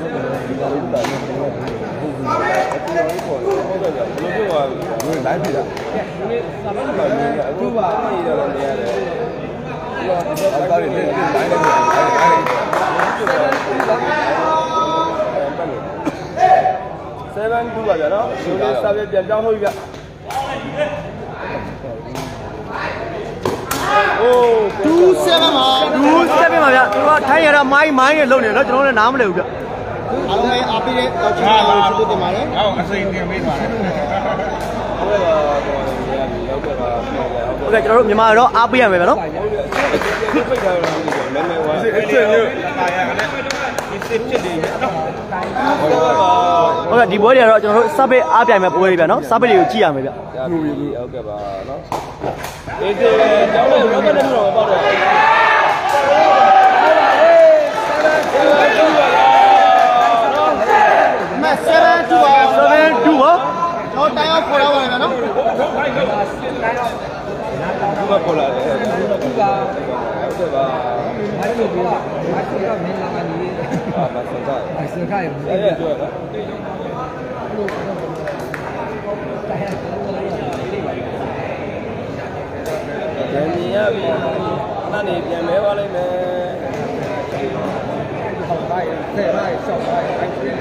[SPEAKER 3] ဝင်လိုက်ပြီလားတူပါနေရတော့နေရတယ်အော်ဒါလေးလေးလိုက်လိုက်ဆယ်ဗန်တူပါဗျာနော်ဒီလေးစာပြပြန်ပြောင်းထုတ်ပြီဗျ
[SPEAKER 2] Oh, two seven မှာ
[SPEAKER 1] two seven ပါဗျာသူကထိုင်းရတာမိုင်းမိုင်းနဲ့လုံနေတော့ကျွန်တော်လည်းနားမလည်ဘူးဗျ
[SPEAKER 2] အားလုံးပဲအားပေးတဲ့တော့ကျွန်တော်တို့ချစ်တင်ပါတယ်
[SPEAKER 4] ဟောအစိမ်တင်ပေးပါလေ
[SPEAKER 1] ဟုတ်ကဲ့ကျွန်တော်တို့မြန်မာတော့အားပေးရမယ်ဗျာနော်
[SPEAKER 4] အစိမ်မျိုးလာရရတယ်ဒီစစ်ဖြစ်နေပြီနော်
[SPEAKER 1] ဟုတ်ကဲ့ဒီပွဲတွေကတော့ကျွန်တော်တို့စပစ်အားပြိုင်မဲ့ပွဲတွေဗျာနော်စပစ်တွေကိုကြည့်ရမယ်ဗျာ
[SPEAKER 3] ဟုတ်ကဲ့ပါနော်အေးကျောင်းလေးတော့လည်းတော့ပေါ့တော့
[SPEAKER 2] မက်seven two ပါ
[SPEAKER 1] seven two ပါ
[SPEAKER 2] တော့တိုင်းအောင်ခေါ်ရပါမယ်နော်
[SPEAKER 3] ဒီမှာပေါ်လာတယ်ဟုတ်ကဲ့ပါဟုတ်ကဲ့ပါမိုက်လို့ပြောတာမိုက်လို့မင်းလာနေအာမစကားမစကားရဲ့ရဲ့ပြောတာပြန်မြင်ရပြီနားနေပြန်မဲသွားလိုက်မယ်ဟောလိုက်ဆယ်လိုက်ရှောက်လိုက်အိုက်ချင်း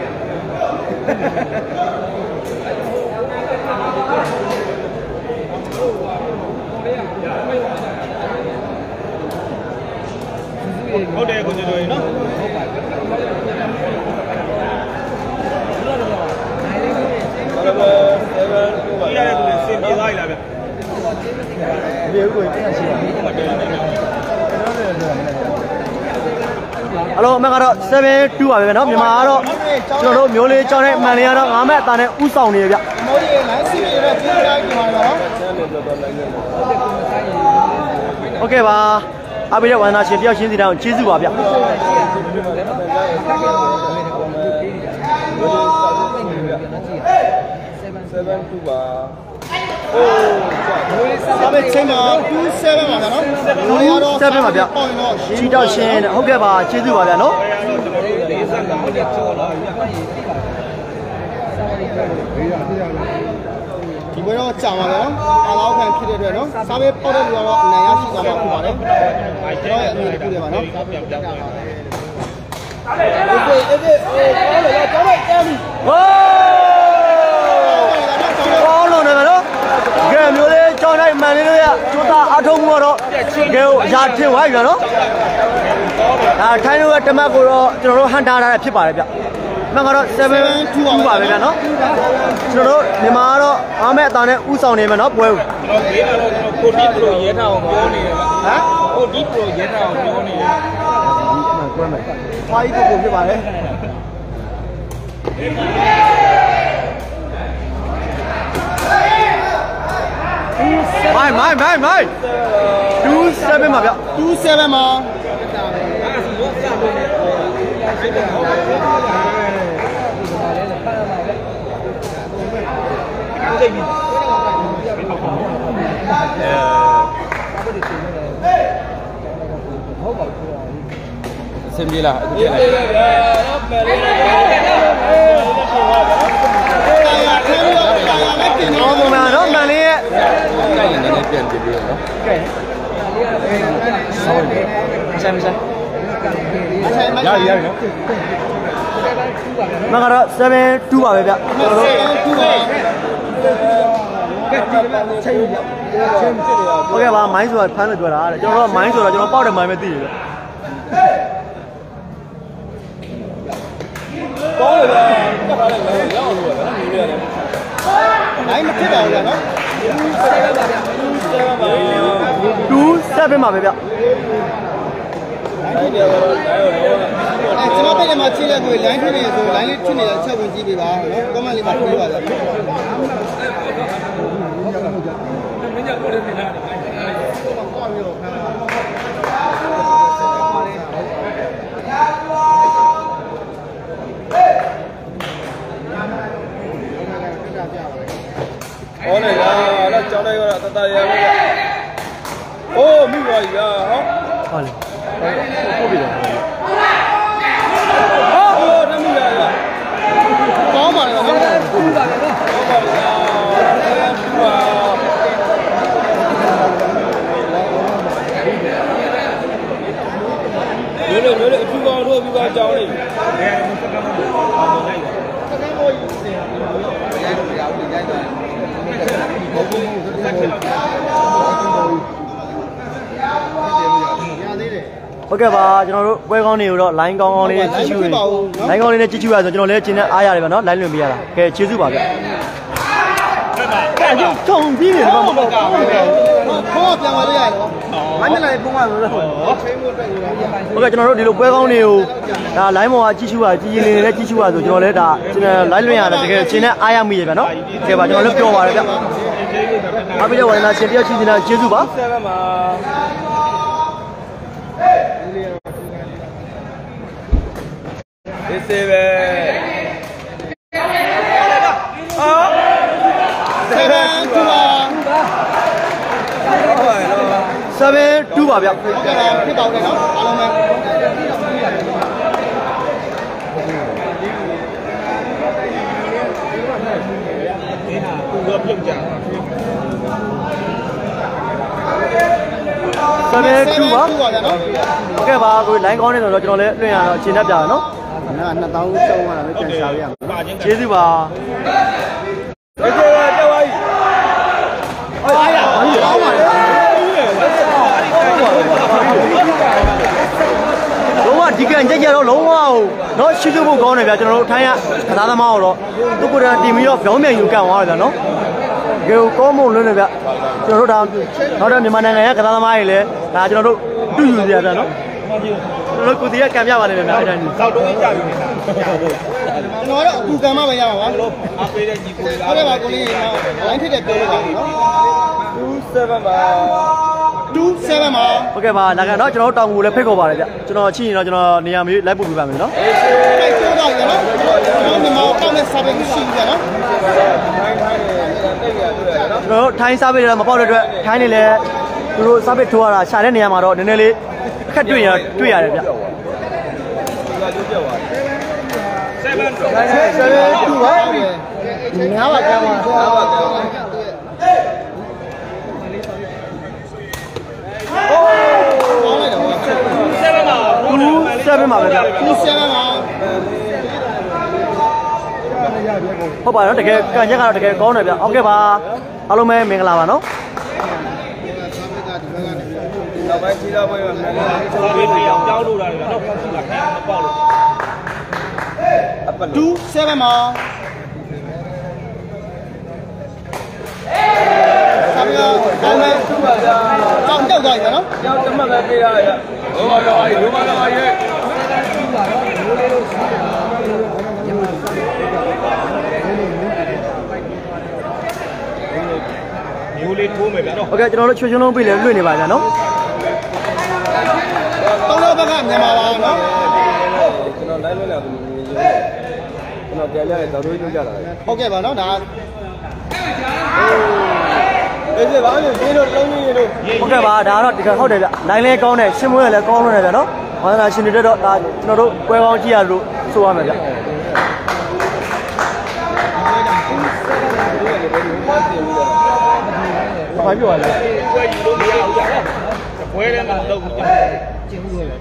[SPEAKER 4] ဟုတ်တယ်ကိုကျွန်တော်ရေနော်
[SPEAKER 3] ဘာလဲseven two ပါ
[SPEAKER 4] ဒီရတဲ့သူတွေစင်ပြေသွားပြီလားဗျ
[SPEAKER 1] ဒီဥကိုပြန်ရှိပါအလုံးအမကတော့ seven two ပါပဲဗျာနော်မြန်မာကတော့ကျွန်တော်တို့မျိုးလေးကြောင်းတဲ့မှန်လေးကတော့ငါးမဲ့အတန်နဲ့ဥဆောင်နေရဗျ
[SPEAKER 2] မိုးရီလိုင်းစီတွေတော့ပြေးကြကြပါတော့
[SPEAKER 1] ဟုတ်ကဲ့ပါအားပေးတဲ့ဝန်သားရှင်တယောက်ချင်းစီတိုင်းကိုကျေးဇူးပါဗျ
[SPEAKER 3] seven two ပါ
[SPEAKER 2] စပစ်ချင်းမှာ two seven ပါနော်
[SPEAKER 1] seven ပါဗျချီတောက်ရှင်တဲ့ဟုတ်ကဲ့ပါကျေးဇူးပါဗျာနော်
[SPEAKER 2] ဒီဘက်တော့ကြာပါပဲနော်အားလောက်ခံဖြစ်တဲ့အတွက်နော်စားပဲပေါက်တဲ့လူကတော့အနိုင်ရရှိသွားမှာဖြစ်ပါတယ်ကျွန်တော်ရဲ့အမြင်တစ်ခုတည်းပါနော်
[SPEAKER 3] အေးအေးအေးကောင်းတယ်ကြောက်လိုက်ကြမ်းပြီ
[SPEAKER 1] ဟိုးကောင်းလို့နေမယ်နော်ကဲမျိုးလေးကြောင်းတိုင်းမှန်လေးတို့ရကျွတ်သားအထုံးမှုတော့ကဲကိုအရာထင်သွားပြီဗျာနော်ဒါထိုင်းတို့ကတမတ်ကိုတော့ကျွန်တော်တို့ဟန်တာထားတာဖြစ်ပါတယ်ဗျမှန်ကတော့ seven two ပါပဲဗျာနော်ကျွန်တော်တို့မြန်မာကတော့အားမဲ့အတန်နဲ့ဥဆောင်နေမယ်နော်ပွဲကို
[SPEAKER 4] ကျွန်တော်ဘေးကတော့ကျွန်တော်ကိုတီပရိုရဲထားအောင်ပြောနေတယ်ဗျဟမ်ကိုတီပရိုရဲထားအောင်ပြောနေတယ်
[SPEAKER 1] ပွဲမယ်ဖွားကြီးကိုကိုဖြစ်ပါတယ်မိုင်းမိုင်းမိုင်းမိုင်း two seven ပါဗျ
[SPEAKER 2] two seven မှာ
[SPEAKER 3] အဆင်ပြေလားအခုပြန်လိုက်
[SPEAKER 1] အော်မမနော်မန်လေးရဲ့
[SPEAKER 3] ကိုက်ရင်လည်းပြန်ပြေပြေနော်
[SPEAKER 1] ကဲဆောင်းတယ်ဆမ်ဆမ်
[SPEAKER 3] ရရရနော်
[SPEAKER 1] မကတော့ seven two ပါပဲဗျကျွန်တော်တို့
[SPEAKER 2] seven two ပါ
[SPEAKER 1] ဟုတ်ကဲ့ပါမိုင်းဆိုတာဖမ်းလို့ပြောတာတဲ့ကျွန်တော်တို့မိုင်းဆိုတော့ကျွန်တော်ပေါက်တယ်မိုင်းပဲသိတယ်ဗျ
[SPEAKER 3] ကောင်းတယ်ဗျကတ်ထားလိုက်မယ်ရအောင်လို့ပဲနော်မျိုးလေးရတယ်
[SPEAKER 2] နိုင်မဖြစ်ပါဘူးနော်
[SPEAKER 1] two seven ပါပဲဗျ
[SPEAKER 3] အဲ့ဒီကတော့တိုင်းရောတော့
[SPEAKER 2] အဲကျွန်တော်ပြည်မှာချိတဲ့ကို line ထွက်နေဆို line လေးထွက်နေတဲ့ချက်ဝင်ကြည့်ပေးပါနော် comment လေးမှာပြေးပါလား
[SPEAKER 3] ဟောနေလားတော့ကြောင်းလိုက်တော့တတရရပဲအိုးမိပါကြီးဗျာဟော
[SPEAKER 1] ဟုတ်လေဟုတ်ပြီတော့
[SPEAKER 3] ဟောတမိရရ
[SPEAKER 2] ကောင်းပါလေနော်
[SPEAKER 3] ဟုတ်ပါဗျာမျိုးလေးမျိုးလေးအထူးကောင်းတို့အထူးကောင်းကြောင်းနေပြီ
[SPEAKER 2] စကမ်းကိုကြီးစင်ရိုက်ရိုက်ရိုက်
[SPEAKER 1] ok bà cho nó quay con nhiều đó lái con con đi chi chui lái con đi này chi chui rồi cho nó lấy trên này ai rồi nó lái luyện bây giờ cái chiếu giúp bà vậy cái không biết gì mà
[SPEAKER 2] không có tiền mà đi à mấy cái này không ăn rồi
[SPEAKER 1] ok cho nó đi lúc quay con nhiều là lái một chi chui rồi chi lên lấy chi chui rồi cho nó lấy đã trên này lái luyện là cái trên này ai ăn mì vậy nó cái bà cho nó lớp cho vào đấy à bây giờ vậy là trên kia chi này chiếu giúp bà
[SPEAKER 3] Ese ve.
[SPEAKER 1] seven two bàဗျ
[SPEAKER 2] ဖြစ်ပါဦးတယ်နော်အားလုံးပဲ
[SPEAKER 1] seven two bà ok bàကိုလိုင်းကောင်းနေဆိုတော့ကျွန်တော်လည်းလွှင့်ရတော့အချိန်နဲ့ပြရနော်
[SPEAKER 2] နာနှစ်သောင်းကျုံးရတာပဲပြန်ရှာရအောင်
[SPEAKER 1] ကျေးဇူးပါဟုတ်ကဲ့ပါတက်ပါပြီအားရပါပြီကောင်းပါလေလုံးဝဒီကန်ကြက်ကြတော့လုံးဝနော်ရှိစုဖို့ကောင်းတယ်ဗျာကျွန်တော်တို့ထိုင်းရကစားသမားတော့သူကတင်ပြီးတော့ပြောင်းပြန်ယူကန်သွားတယ်ဗျာနော်ကေကောမုံလွန်းတယ်ဗျကျွန်တော်တို့ဒါနောက်တော့မြန်မာနိုင်ငံရဲ့ကစားသမားတွေလည်းဒါကျွန်တော်တို့တူယူကြရဗျာနော်ကျွန်တော်တို့ကိုတီးရကံပြပါလိမ့်မယ်ဗျာအဲ့ဒါကြီးစောက်တုံးကြီးကြာပြီနေတာ
[SPEAKER 2] ကျွန်တော်တော့အကူကံမပဲရပါပါအားပေးတဲ့ကြီးကိုလေးဟုတ်တယ်ပါကိုလေးလိုင်းထစ်တဲ့ပြောလို့ပါနော်
[SPEAKER 3] two seven ပါ
[SPEAKER 2] two sevenပါ
[SPEAKER 1] ဟုတ်ကဲ့ပါလာကတော့ကျွန်တော်တို့တောင်ကိုလည်းဖိတ်ခေါ်ပါတယ်ဗျကျွန်တော်ချိရင်တော့ကျွန်တော်နေရာမျိုးလိုက်ပို့ပြပါမယ်နော်
[SPEAKER 2] အေးကျိုးတော့ရနော်ကျွန်တော်ဒီမှာတောင်းတဲ့စာပေရှိကြနော်
[SPEAKER 1] ကျွန်တော်တို့ထိုင်းစားပေးတယ်မပေါက်တဲ့အတွက်ထိုင်းနေလဲသူတို့စားပေးထိုးရတာရှာတဲ့နေရာမှာတော့နည်းနည်းလေးအခက်တွေ့ရတွေ့ရတယ်ဗျ
[SPEAKER 3] seven
[SPEAKER 2] seven twoပါငါးပါကမ်းပါငါးပါကမ်းပါ
[SPEAKER 1] seven ပါပဲဗျ
[SPEAKER 2] two sevenပါ
[SPEAKER 1] ဟုတ်ပါတော့တကယ်ကန်ချက်ကတော့တကယ်ကောင်းတယ်ဗျဟုတ်ကဲ့ပါအားလုံးပဲမင်္ဂလာပါနော်
[SPEAKER 3] နောက်ပိုင်းခြေသားပွဲမှာမြန်မြန်လေးတွေအောင်ကြောင်းလို့ရတယ်တော့ဖောက်ကြည့်လာခင်မပေါက်လို့အပတ်
[SPEAKER 2] two sevenပါဆောင်းရအောင်မယ်သူ့ပါဗျာတောင်းတောက်သွားပြီနော်
[SPEAKER 3] ကြောင်းတမတ်ပဲပေးရရဟိုမှာတော့အေးဟိုမှာတော့အေးမျိုးလေးထိုးမယ်ဗျာနော်
[SPEAKER 1] โอเคကျွန်တော်တို့ချွတ်ချွန်းလုံးပြေးလဲလွှင့်နေပါဗျာနော်
[SPEAKER 2] တောင်းတော့ဘက်ကမြန်မာပါနော်
[SPEAKER 3] ကျွန်တော်လိုက်လွှင့်လာဘူးကျွန်တော်ပြန်ရတဲ့တော်တော်ကြီးကြတာ
[SPEAKER 2] ဟုတ်ကဲ့ပါနော်ဒါ
[SPEAKER 3] အေးဒီဘာလို့ဒီလိုလုံးကြီးတို့
[SPEAKER 1] ဟုတ်ကဲ့ပါဒါကတော့တကယ်ဟုတ်တယ်ဗျလိုင်းလဲကောင်းတယ်ရှင်းမွေးလည်းကောင်းလို့တယ်ဗျာနော်ဝါသနာရှင်တွေတော့ဒါကျွန်တော်တို့ပွဲကောင်းကြည့်ရလို့ဆိုရမယ်ဗျဘာပြောရလဲ
[SPEAKER 3] ပွဲယူလို့မရဘူးကြာပွဲထဲမှာလုံးကြကျင်းလို့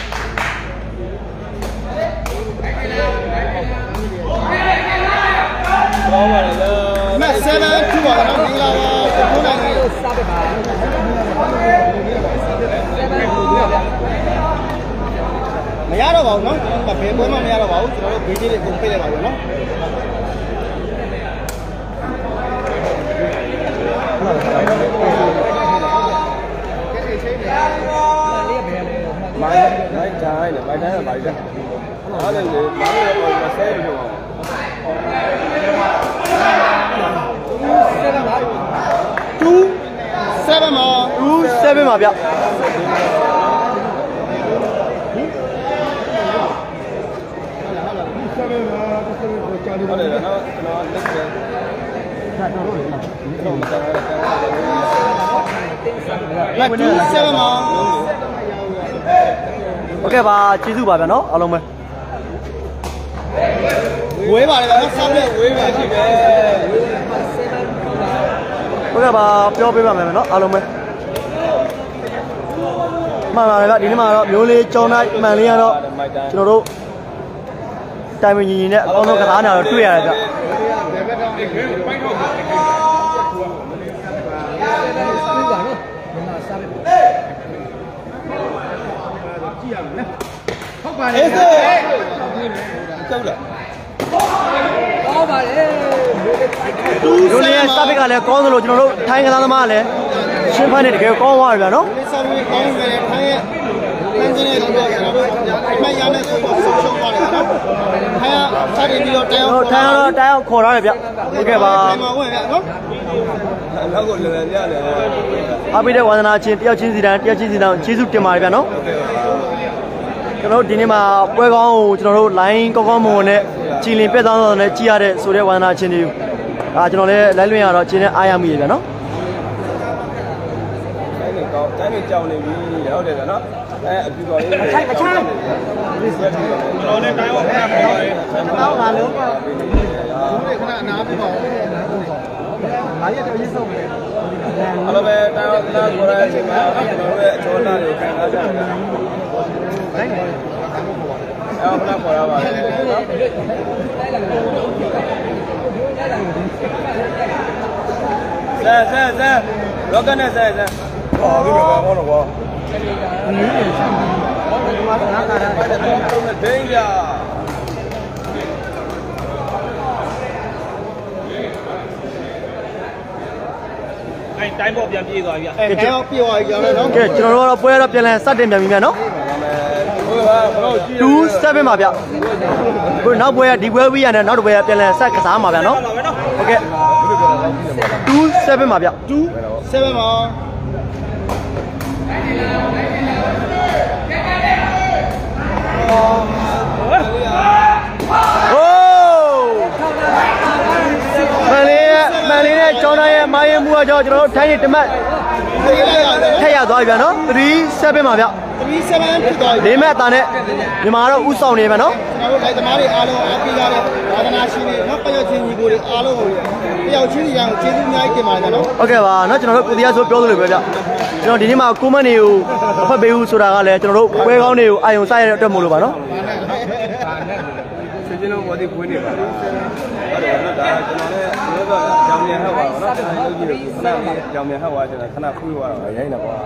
[SPEAKER 3] ကောင်းပါလေ
[SPEAKER 2] မက်seven twoပါနော်မင်္ဂလာပါဘုန်းနိုင်ကြီးစားပေးပါမရတော့ပါဘူးနော်ဘယ်ပွဲမှမရတော့ပါဘူးကျွန်တော်တို့ဘေးကြီးလေးကုန်ပိတ်လိုက်ပါဘူးနော်
[SPEAKER 3] မိုင်းမိုင်းတိုင်းလေမိုင်းတိုင်းကဘာလဲအားလည်းလေမိုင်းရောမဆဲလို့ပြော
[SPEAKER 2] two sevenပါ
[SPEAKER 1] two sevenပါဗျ
[SPEAKER 3] ဟုတ်တယ်နော်ကျွန်တော်လက်ကျန်
[SPEAKER 2] လက်two sevenပါ
[SPEAKER 1] โอเคပါကျေးဇူးပါဗျာနော်အားလုံးပဲ
[SPEAKER 2] ဝေးပါလေဗျာနော်ဆောင်းနဲ့ဝေးပါရှိပဲ
[SPEAKER 1] ဟုတ်ကဲ့ပါပြောပေးပါမယ်နော်အားလုံးပဲမှန်ပါတယ်ဗျဒီနေ့မှာတော့မျိုးလေးကြောင်းတိုင်းမှန်လေးရတော့ကျွန်တော်တို့တိုင်မညီညီနဲ့အကောင်းဆုံးကစားနေတာတော့တွေ့ရတယ်ဗျ
[SPEAKER 2] ကြအေးစေကျောက်လားဟောပါလေ
[SPEAKER 1] လူလေးရဲ့စပစ်ကလည်းကောင်းသလိုကျွန်တော်တို့ထိုင်းကစားသမားကလည်းရှင်းဖက်နေတကယ်ကောင်းသွားပြီဗျာနော်
[SPEAKER 2] ဒီစာပြီးကောင်းတယ်ထိုင်းရဲ့တန်းချင်းရဲ့တော့ကျွန်တော်တို့အမှတ်ရတဲ့ဆိုတော့ဆုံးရှုံးသွားတယ်နော်ထိုင်းကစတင်ပြီးတော့တိုင်အောင်
[SPEAKER 1] ထိုင်းကတော့တိုင်အောင်ခေါ်ရတယ်ဗျဟုတ်ကဲ့ပါ
[SPEAKER 2] ထိုင်းမှာဝင်ဗျနော်
[SPEAKER 3] နောက်ကိုလည်းလည်းရတယ်
[SPEAKER 1] အပိတဲ့ဝါသနာချင်းတယောက်ချင်းစီတိုင်းတယောက်ချင်းစီတိုင်းကျေးဇူးတင်ပါတယ်ဗျာနော်ကျွန်တော်တို့ဒီနေ့မှာပွဲကောင်းကိုကျွန်တော်တို့ line ကောင်းကောင်းမွန်မွန်နဲ့ကြည်လင်ပြတ်သားသားနဲ့ကြည်ရတဲ့ဆိုတဲ့ဝါသနာချင်းတွေအာကျွန်တော်လည်းလိုက်လွင်ရတော့ချင်းနဲ့အားရမိရဗျာနော်
[SPEAKER 3] တိုင်းနေကောင်းတိုင်းနေကြောင်နေပြီဟုတ်တယ်ဗျာနော်အဲအပြူတော်လေးမချိုက်မချိုက်ကျွန်
[SPEAKER 4] တော်လည်းတိုင်းအောင်ခဏပေါ်ပါတယ်
[SPEAKER 2] တော့ငါလုံးပါဘူးလေခဏအနားပြပါဦးငါရက်တော့ရေးဆုံးမယ်
[SPEAKER 3] အဲ့လိုပဲတိုင်းအောင်ခဏပေါ်ရတဲ့အချိန်မှာကျွန်တော်ရဲ့အချောသားတွေခံစားကြတယ်တိုင်းနေအဲ့ခဏပေါ်ရပါတယ်နော်ဆဲဆဲဆဲလောကနဲ့ဆဲဆဲအော်ဒီမှာကောင်းတော့ကွာအင်းကြီးရှင်းဟောဒီမှာနားလာတယ်ဒိန်းရ
[SPEAKER 4] အဲ့တိုင်းပေါ်ပြန်ပြေးသွားပြီ
[SPEAKER 2] အဲတိုင်းအောင်ပြေးသွားပြီကြောင်းနော်
[SPEAKER 1] ကဲကျွန်တော်တို့တော့ပွဲတော့ပြန်လဲစတင်ပြန်ပြီမြန်နော်two seven ပါဗျခုနောက်ပွဲကဒီပွဲပြီးရတယ်နောက်တစ်ပွဲကပြန်လဲဆက်ကစားမှာဗျနော်ဟုတ်ကဲ့two seven ပါဗျ
[SPEAKER 2] two seven ပါ
[SPEAKER 1] ဟိုးမလေးမလေးနဲ့ကျောင်းသားရဲ့မိုင်းရင်မှုကကြောကျွန်တော်တို့ထိုင်းနေတမတ်ထက်ရသွားပြီဗျနော်three seven ပါဗျ
[SPEAKER 2] three seven ဖြစ်သွားပြီ
[SPEAKER 1] လေးမဲ့အတန်နဲ့ဒီမှာတော့ဥဆောင်နေမယ်နော်
[SPEAKER 2] ကျွန်တော်တို့လိုက်သမားတွေအားလုံးအားပေးကြတဲ့ဝါသနာရှင်တွေနော်ပျောက်ချင်းညီကိုတွေအားလုံးကိုပျောက်ချင်းညီအောင်ကျေးဇူးအများကြီးတင်ပါတယ်နော်
[SPEAKER 1] ဟုတ်ကဲ့ပါနော်ကျွန်တော်တို့ကိုတရားဆိုပြောသလိုပဲဗျကျွန်တော်ဒီနေ့မှာကိုမန့်တွေကိုအဖက်ပေးဦးဆိုတာကလည်းကျွန်တော်တို့ပွဲကောင်းတွေကိုအာယုံစရတဲ့အတွက်မို့လို့ပါနော်
[SPEAKER 3] ဆွေးချင်းလုံးပေါ်ဒီခွင်းနေပါဟုတ်တယ်နော်ဒါကျွန်တော်လည်းဘယ်တော့ကြောင်မြန်ဟောက်ပါတော့နော်ကျွန်တော်လုပ်ကြည့်လို့ခဏလေးကြောင်မြန်ဟောက်သွားကျွန်တော်ခဏခွေးသွားတော့ရိုင်းနေကွာ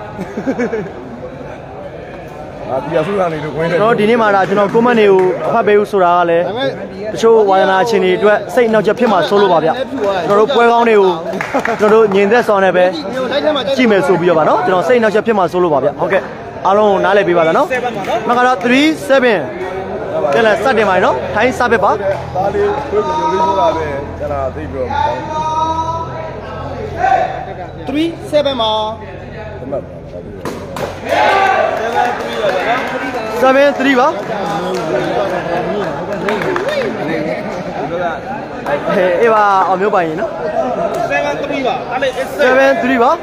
[SPEAKER 3] အာပြဆူရနေလို့ခွင်းနေ
[SPEAKER 1] ကျွန်တော်ဒီနေ့မှာဒါကျွန်တော်ကိုမန့်တွေကိုအဖက်ပေးဦးဆိုတာကလည်းတချို့ဝါသနာချင်းတွေအတွက်စိတ်နှောက်ချက်ဖြစ်မှာစိုးလို့ပါဗျကျွန်တော်တို့ပွဲကောင်းတွေကိုကျွန်တော်တို့ညင်သက်ဆောင်နေပဲကြည့်မယ်ဆိုပြီးတော့ပါနော်ကျွန်တော်စိတ်နှောက်ချက်ဖြစ်မှာစိုးလို့ပါဗျဟုတ်ကဲ့အားလုံးနားလည်ပေးပါဗျနော်နောက်ကတော့three sevenကျန်လာစတင်ပါနော်ထိုင်းစပစ်ပါ
[SPEAKER 3] ဒါလေးခွေးမျိုးလေးဆိုတာပဲကျွန်တော်သိပြီးတော့
[SPEAKER 2] three seven မှာ
[SPEAKER 3] တမတ်
[SPEAKER 1] seven three ပါဟေးအေးပါအောင်မျိုးပိုင်ရင်နော်
[SPEAKER 4] seven three ပါအဲ့လေ
[SPEAKER 1] seven three ပါ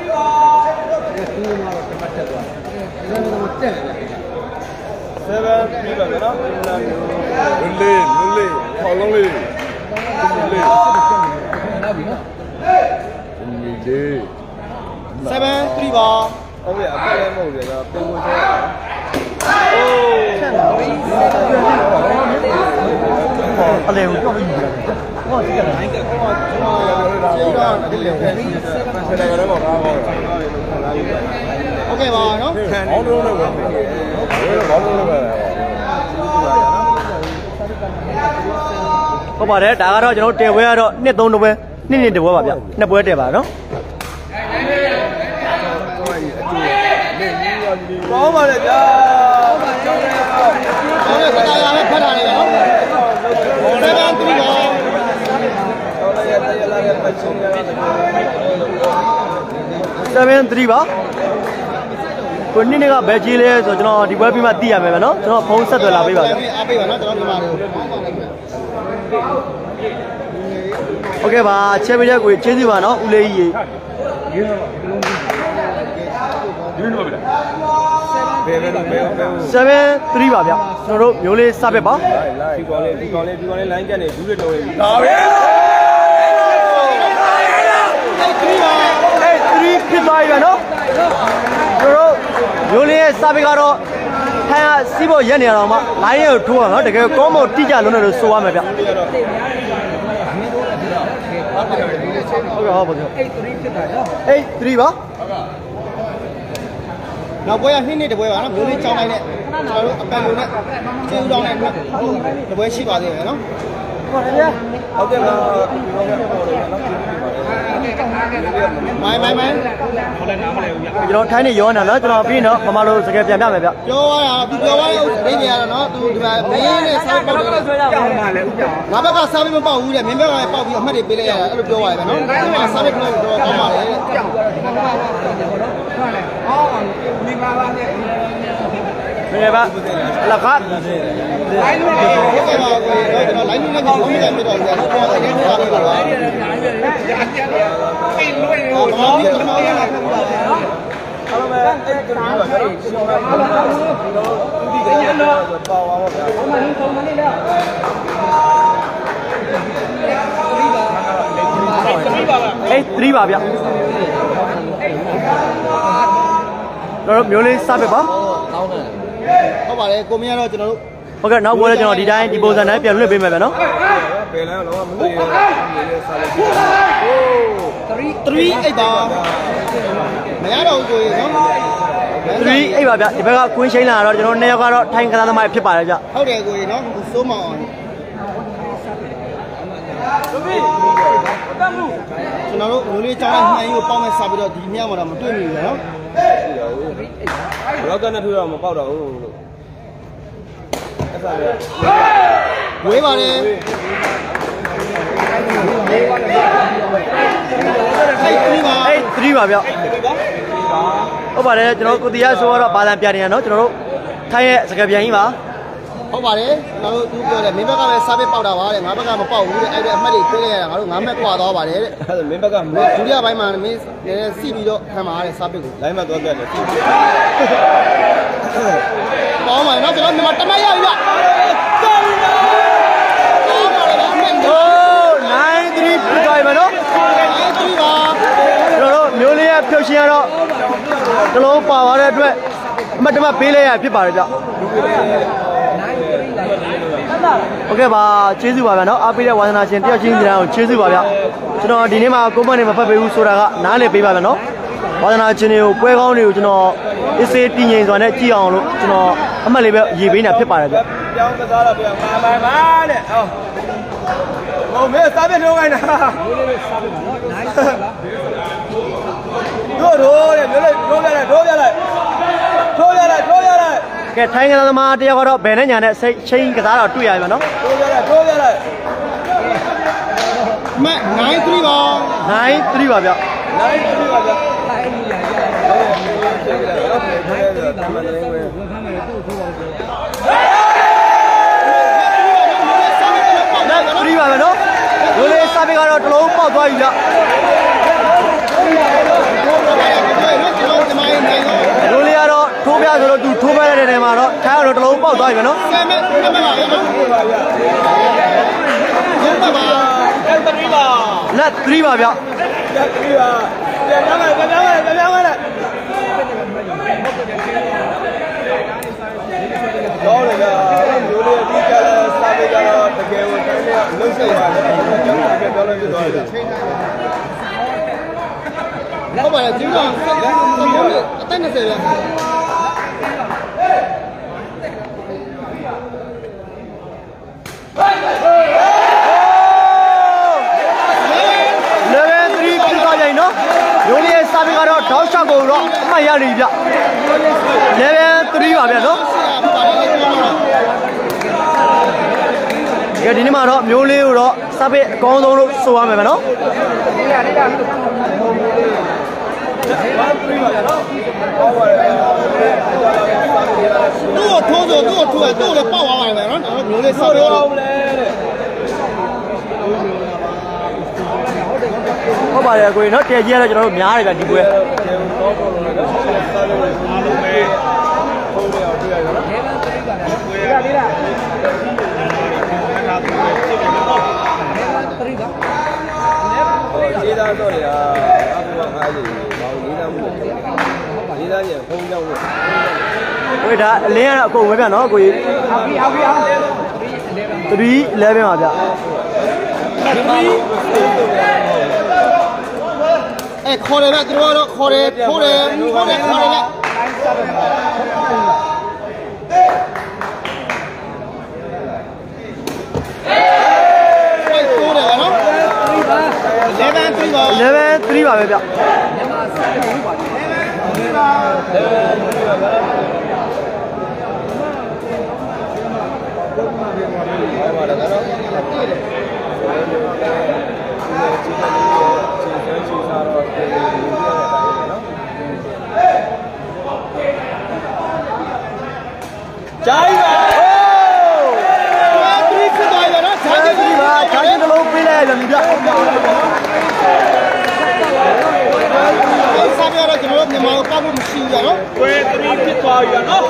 [SPEAKER 3] seven three ပါနော်လူလေးလူလေးခေါလုံးလေးလူလေးညီလေး
[SPEAKER 2] seven three ပါ
[SPEAKER 3] ဟုတ်ပြီအကလည်းမဟုတ်ဘူးကြာပြင်ဝင်ချော
[SPEAKER 1] အလေကိုကြောက်ပြီးပြီဟောဒီကလည်းဟော
[SPEAKER 2] ကျွန်တော်ကျေးတော့ဒီလေဆက်တယ်
[SPEAKER 3] လည်းပေါ့ကားပေါ့
[SPEAKER 2] โอเคပါနော်
[SPEAKER 3] ဘောင်းတုံးလည်းပဲဘောင်းတုံးလည်းပဲ
[SPEAKER 1] ဟုတ်ပါတယ်ဒါကတော့ကျွန်တော်တယ်ပွဲကတော့နှစ်သုံးတပွဲနှစ်နှစ်တပွဲပါဗျနှစ်ပွဲတယ်ပါနော်
[SPEAKER 3] ကောင်းပါလေဗျာကျောင်းလေးကျောင်း
[SPEAKER 2] လေးခဏရပဲဖတ်တာလေနော်seven threeပါ
[SPEAKER 3] ကျောင်းလေးရဲ့တရားလာရဲ့ပတ်ချင်းရတာ
[SPEAKER 1] seven threeပါကိုနေ့နေ့ကဘယ်ကြီးလဲဆိုတော့ကျွန်တော်ဒီပွဲပြီးမှသိရမယ်ဗျနော်ကျွန်တော်ဖုန်းဆက်သွယ်လာပေးပါဗျ
[SPEAKER 2] အားပေးပါနော်ကျွန်တော်ဒီမှာလို့
[SPEAKER 1] โอเคပါချက်ပေးတဲ့ကိုကျေးဇူးပါနော်ဦးလေးကြီး
[SPEAKER 3] ဒီလိုပဲဘယ်ပဲဘယ်ပဲ
[SPEAKER 1] seven threeပါဗျကျွန်တော်တို့မျိုးလေးစပစ်ပါ
[SPEAKER 3] ဒီကောင်လေးဒီကောင်လေးဒီကောင်လေး line ကတ်နေဘူးတွေတော်နေပြီဒါပဲ
[SPEAKER 1] eight threeဖြစ်သွားပြီဗျနော်ကျွန်တော်တို့မျိုးလေးရဲ့စပစ်ကတော့ဟန်ကစီးဖို့ရက်နေရတော့မှ line ကိုထိုးရအောင်နော်တကယ်ကောင်းမတိကျလုံးနေလို့ဆိုရမယ်ဗျဟုတ်ကဲ့ဟုတ်ပါဗျ
[SPEAKER 2] eight three ဖြစ်တာနော်
[SPEAKER 1] eight threeပါ
[SPEAKER 2] နောက်ပွဲကနှစ်နှစ်တပွဲပါနော်မျိုးလေးကြောင်းလိုက်နဲ့ကျွန်တော်တို့အပန်လို့နဲ့ကျေးဇူးတော်နဲ့တပွဲရှိပါသေးတယ်နော်ဟုတ်တယ်ဗျာဟုတ်ကဲ့ပါမိုင်းမိုင်းမိုင်းဟုတ်တယ်နားမလဲဘူးဗျ
[SPEAKER 1] ကျွန်တော်ထိုင်းနေရောနေတာနော်ကျွန်တော်ပြီးတော့မမလို့စကားပြန်ပြမယ်ဗျ
[SPEAKER 2] ပြောရတာသူပြောရတဲ့ဒိနေရတော့နော်သူဒီမှာမင်းနဲ့ဆောက်ပေါက်တယ်ဆွဲရပါဦးလေဦးပြောငါဘက်ကစားပြီးမပေါက်ဘူးတဲ့မင်းဘက်ကလည်းပေါက်ပြီးအမှတ်တွေပေးလိုက်ရတာအဲ့လိုပြောရတယ်ဗျနော်ဒီမှာစားပြီးခလို့တော့ကောင်းပါလေတဲ့ကြောက်ဟောမိမပါနဲ့
[SPEAKER 1] ဘယ်ပါလကတ်
[SPEAKER 2] လိုင်းလို့ဟုတ်ကဲ့ပါကိုကျွန်တော်လိုင်းလို့လည်းကောင်းတယ်ပြတော့ကြာတော့ပေါ်တယ်ထားပြီးပါအဲ့ဒီလည်းအားရတယ်ပြင်းလို့ရောတော့ဒီမှာရတာနော်အားလုံးပဲအဲ့ဒီကတော့ကျွန်တော်ရှင်းပါတော့ဒီကနေ့တော့ပါပါပါဗျာအမှန်ကြီးသုံးမနေလား
[SPEAKER 1] အေးသရီးပါဗျာတော့မျိုးလေးစပစ်ပါ
[SPEAKER 2] ဟုတ်ပါတယ်ကိုမင်းကတော့ကျွန်တော်တို့
[SPEAKER 1] ဟုတ်ကဲ့နောက်ပွဲလည်းကျွန်တော်ဒီတိုင်းဒီပုံစံတိုင်းပြန်လွှတ်ပေးမယ်ဗျာနော်
[SPEAKER 3] ပယ်လန်းတော့မလို့ရစားလိုက်
[SPEAKER 2] ဟို3 3 8ပါမရတော့ဘူးကိုရေနော်
[SPEAKER 1] 3 8ပါဗျာဒီဘက်ကကွင်းရှိန်လာတော့ကျွန်တော်နှစ်ယောက်ကတော့ထိုင်ကစားသမားဖြစ်ပါတယ်ဗျာ
[SPEAKER 2] ဟုတ်တယ်ကိုရေနော်စိုးမောင်အောင်တို့ပြီတမ်းမှုကျွန်တော်တို့မျိုးလေးကြောင်းနဲ့မှန်ကြီးကိုပေါင်းမဲ့စားပြီးတော့ဒီမြောက်မှာတော့မတွေ့မိဘူးနော်
[SPEAKER 3] ရောက်ကနဲ့ထွေးတော့မပေါက်တော့ဘူးလို့အဲ့ဒါလေ
[SPEAKER 2] ဝေးပါလေအဲ့ဒီပါ
[SPEAKER 1] အဲ့ဒီပါဗျဟုတ်ပါတယ်ကျွန်တော်ကိုတီးရဆိုတော့ဘာသာပြနေရနော်ကျွန်တော်တို့ထိုင်းရဲ့စကားပြန်ကြီးပါ
[SPEAKER 2] ဟုတ်ပါတယ်ကျွန်တော်တို့သူပြောတယ်မင်းဘက်ကပဲစားပစ်ပေါက်တာပါတဲ့ငါဘက်ကမပေါက်ဘူးတဲ့အဲ့ဒီအမှတ်တွေပေးလိုက်ရတာငါတို့ငါမှတ်ကွာသွားပါတယ်တဲ့
[SPEAKER 3] အဲ့ဒါမင်းဘက်ကမ
[SPEAKER 2] ဒုတိယပိုင်းမှာမင်းလည်းစီပြီးတော့ခံပါတဲ့စားပစ်ကို
[SPEAKER 3] လိုင်းမှာသွားပြတယ်
[SPEAKER 2] ပေါင်းပါနော်ကျွန်တော်မြန်မာတမရပြီဗျ
[SPEAKER 1] nine three ပြသွားပြီနော်
[SPEAKER 2] nine threeပါ
[SPEAKER 1] ကျွန်တော်တို့မျိုးလေးရဲ့ဖြုတ်ရှင်ရတော့တလုံးပါသွားတဲ့အတွက်အမှတ်တမဲ့ပေးလိုက်ရဖြစ်ပါတယ်ဗျโอเคပါကျေးဇူးပါဗျာနော်အားပေးတဲ့ဝါသနာရှင်တယောက်ချင်းညီတော်ကိုကျေးဇူးပါဗျာကျွန်တော်ဒီနေ့မှာကိုမန့်နေမဖတ်ပေးဘူးဆိုတာကနားလည်ပေးပါဗျာနော်ဝါသနာရှင်တွေကိုပွဲကောင်းတွေကိုကျွန်တော်အစ်စေးတည်ငြိမ်စွာနဲ့ကြည့်အောင်လို့ကျွန်တော်အမှတ်လေးပဲရေးပေးနေတာဖြစ်ပါတယ်ဗျာ
[SPEAKER 3] ပြောင်းကစားတော့ပြန်မာမာမာတဲ့ဟောဟိုမဲစားပြနှုံးခိုင်းတာတို့တို့တဲ့မျိုးလေးထိုးပြလိုက်ထိုးပြလိုက်ထိုးပြလိုက်ထိုးပြလိုက်က
[SPEAKER 1] ဲထိုင်းကစားသမားတယောက်ကတော့ဘယ်နဲ့ညာနဲ့စိတ်ချင်းကစားတော့တွေ့ရပြီနော်
[SPEAKER 3] ထိုးပြလိုက်ထိုးပြလိုက်
[SPEAKER 2] မnine threeပါ
[SPEAKER 1] nine threeပါဗျ
[SPEAKER 3] nine threeပါဗျ
[SPEAKER 1] threeပါဗျနော်ရိုးလေးစားပြီးကတော့တလုံးပေါက်သွားပြီဗျရိုးလေးကတော့ထိုးပြဆိုတော့သူထိုးပြတဲ့နေရာမှာတော့ထိုင်းကတော့တလုံးပေါက်သွားပြီဗျနော်
[SPEAKER 2] ဆယ်မိနစ်ဆယ်မိနစ်ပါဗျနော်ဟုတ်ပါပါ
[SPEAKER 3] လက်threeပါ
[SPEAKER 1] လက်threeပါဗျ
[SPEAKER 3] လက်threeပါပြန်လာမယ်ပြန်လာမယ်ပြန်လာမယ်တော့လေကမျိုးလေးအတိအကျစားပေးကြတော့တကယ်ကိုတိုင်းနဲ့လှုပ်ဆက်ရတယ်ကျွန်တော်ကပြောလို့ပြသွားတယ်
[SPEAKER 2] ဟုတ်ပါတယ်ဒီကောင်အသက်20ပဲ
[SPEAKER 1] level three ပြသွားကြရင်နော်ရိုးလေးစားပြီးကတော့ထောက်ရှောက်ကိုတော့အမှတ်ရနေပြီဗျ level three ပါဗျနော်ဒီနေ့မှာတော့မျိုးလေးကိုတော့စပစ်အကောင်းဆုံးလို့ဆိုရမယ်ဗျနော်
[SPEAKER 2] သူ့ကိုထိုးဆိုသူ့ကိုထိုးရသူ့ကိုလည်းပေါက်သွားပါတယ်ဗျနော်မျိုးလေးဆောက်ရော
[SPEAKER 1] ဟုတ်ပါတယ်ကိုကြီးနော်တည့်ကြီးရတော့ကျွန်တော်တို့များတယ်ဗျဒီပွဲ
[SPEAKER 3] တော့ပေါ်လို့လည်းစားလို့အားလုံးပဲထုံးရအောင်တွေ့ရနော်ပွဲရသေးလားလေးသားတော့လေအာအခုကငါးကြီးဘာလို့လေးသားမှုလဲလေးသားကြီးဖုံးကြောက်လို့
[SPEAKER 1] ဝေးဒါအလင်းကတော့အကုန်ဝဲပြနော်ကိုကြီး
[SPEAKER 2] ဟုတ်ပြီဟုတ်ပြီဟုတ်ပြီ
[SPEAKER 1] three elevenပါဗျ
[SPEAKER 2] အဲခေါ်တယ်ဗျသူတို့ကတော့ခေါ်တယ်ထိုးတယ်ခေါ်တယ်ခေါ်တယ်ဗျ
[SPEAKER 1] eleven three ပါပဲဗျ
[SPEAKER 2] ဂျိုင်းပါဟိုးခရီးဖြစ်သွားပြီနော်ဂျိုင်းကြီးပါ
[SPEAKER 1] ဂျိုင်းတစ်လုံးပေးလိုက်ရပြီဗျ
[SPEAKER 2] အဲ့စားပြတော့ကျွန်တော်တို့မြန်မာကိုကောက်ဖို့မရှိဘူးကြနော်
[SPEAKER 4] ကွဲသတိဖြစ်သွားပြီနော်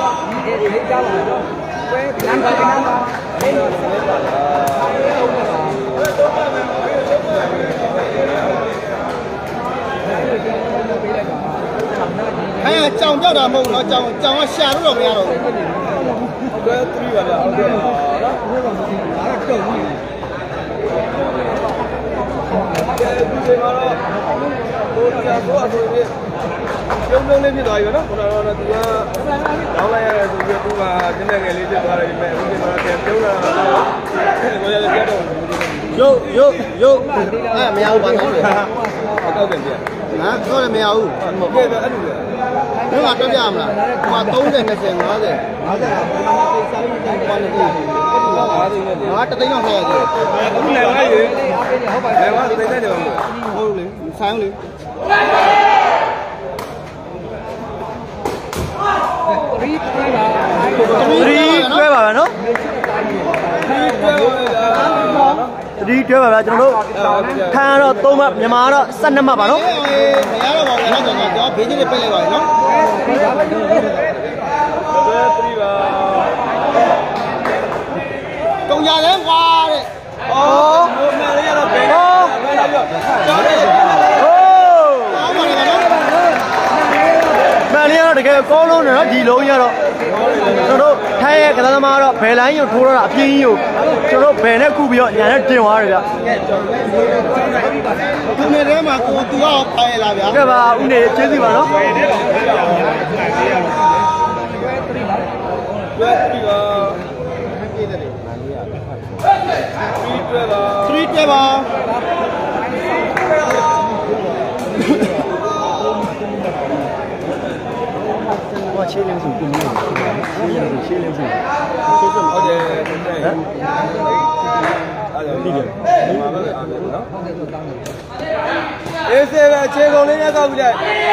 [SPEAKER 2] အဲ့ကြောင်ကြောက်တာမဟုတ်ဘူးနော်ကြောင်ကြောင်ကရှာလို့တော့မရတော့ဘူး
[SPEAKER 3] ကွဲသတိပါဗျဟုတ်ကဲ့နော်တုံးပြီဒီချိန်မှာတော့ဘိုးတရားဘိုးအဆိုရင်ပြုံးပြုံးလေးဖြစ်သွားပြီနော်ခုနကတော့သူကတောင်းလိုက်ရတယ်ဆိုပြီးသူကတင်းတဲ့ငယ်လေးဖြစ်သွားတယ်ဒီမဲ့အခုချိန်မှာပြန်ပြုံးလာတော့ကိုရလည်းပြတ်တော့
[SPEAKER 1] ရုပ်ရုပ်ရုပ်
[SPEAKER 2] အဲ့မရဘူးပါနော်
[SPEAKER 3] အကောက်ပြန်ပြ
[SPEAKER 2] ဟမ်ပြောတယ်မရဘူး
[SPEAKER 3] ကဲတော့အဲ့လိုလေ
[SPEAKER 2] ဘယ်မှာတော့ပြရမလားဟိုကthirty 20 50 50ဘာလဲဘာလဲငါတသိန်းတော့ဆက်ရတယ်
[SPEAKER 3] အခုလည်းလိုက်ရေဟုတ်ပါလည်းကသိတဲ့ကြောင်
[SPEAKER 2] ဟုတ်လေဆိုင်လေ
[SPEAKER 1] three တွဲပါပဲနော်threeတွဲပါဗျာကျွန်တော်တို့ခံရတော့သုံးမှတ်မြန်မာကတော့twelveမှတ်ပါနော်
[SPEAKER 2] မရတော့ပါဘူးနော်ကျွန်တော်ဘေးကြီးတွေပိတ်လိုက်ပါနော်
[SPEAKER 3] တွဲthreeပါ
[SPEAKER 2] တုံကြလဲကွာတဲ့
[SPEAKER 3] ဩဘိုးမလေးရတော့ဘယ်လိုဘယ်လိုပြောကျောင်းတယ်
[SPEAKER 1] ဟိုးမန်လေးကတော့တကယ်ကောင်းလုံးတယ်နော်ဒီလုံးရတော့ကျွန်တော်တို့ထိုင်းရဲ့ကစားသမားကတော့ဘယ်လိုင်းကိုထိုးတော့တာအပြင်းကြီးကိုကျွန်တော်တို့ဘယ်နဲ့ခုပြီးတော့ညာနဲ့တင်သွားတယ်ဗျ
[SPEAKER 2] သူနေထဲမှာကိုသူကပိုင်လာဗျာ
[SPEAKER 1] ကဲပါဦးနေကျေးဇူးပါနော်
[SPEAKER 3] တွဲthreeပါ
[SPEAKER 2] three တွဲပါ
[SPEAKER 1] 我切两手不能，切两手切两手，
[SPEAKER 3] 切这么好的，哎，厉害，妈妈的阿妹喏，这是个切工人家搞不来，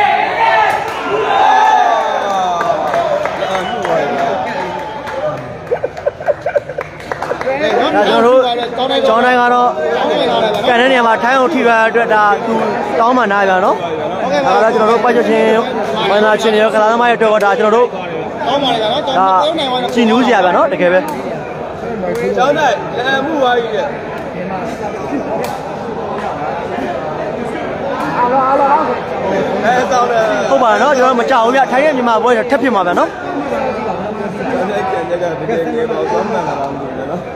[SPEAKER 1] ဒါကျွန်တော်တို့ကျောင်းတိုင်းကတော့ကန်တဲ့နေရာမှာထိုင်းအောင်ထိရတဲ့အတွက်ဒါသူတောင်းမှနားပြန်နော်ဒါကတော့ကျွန်တော်တို့ပတ်ချက်ချင်းဝန္ဒာချင်းရောကလာသမားရဲ့အတွက်ဒါကျွန်တော်တို့
[SPEAKER 2] တောင်းပါလေနော်ကျွန်တော်ပြောနိုင်ပါတော့
[SPEAKER 1] ကြည်နူးစရာပဲနော်တကယ်ပဲ
[SPEAKER 3] ကျောင်းတိုင်းလည်းမှုသွားပြီတဲ့အားလားအားလားအဲတောင်းတယ်
[SPEAKER 1] ဟုတ်ပါနော်ကျွန်တော်မကြောက်ဘူးဗျထိုင်းရဲ့မြန်မာပွဲထက်ဖြစ်မှာဗျနော်
[SPEAKER 3] ကျန်တဲ့ကျန်တဲ့တကယ်ကြီးပေါ့ကောင်းမှန်လာတော့မလို့နော်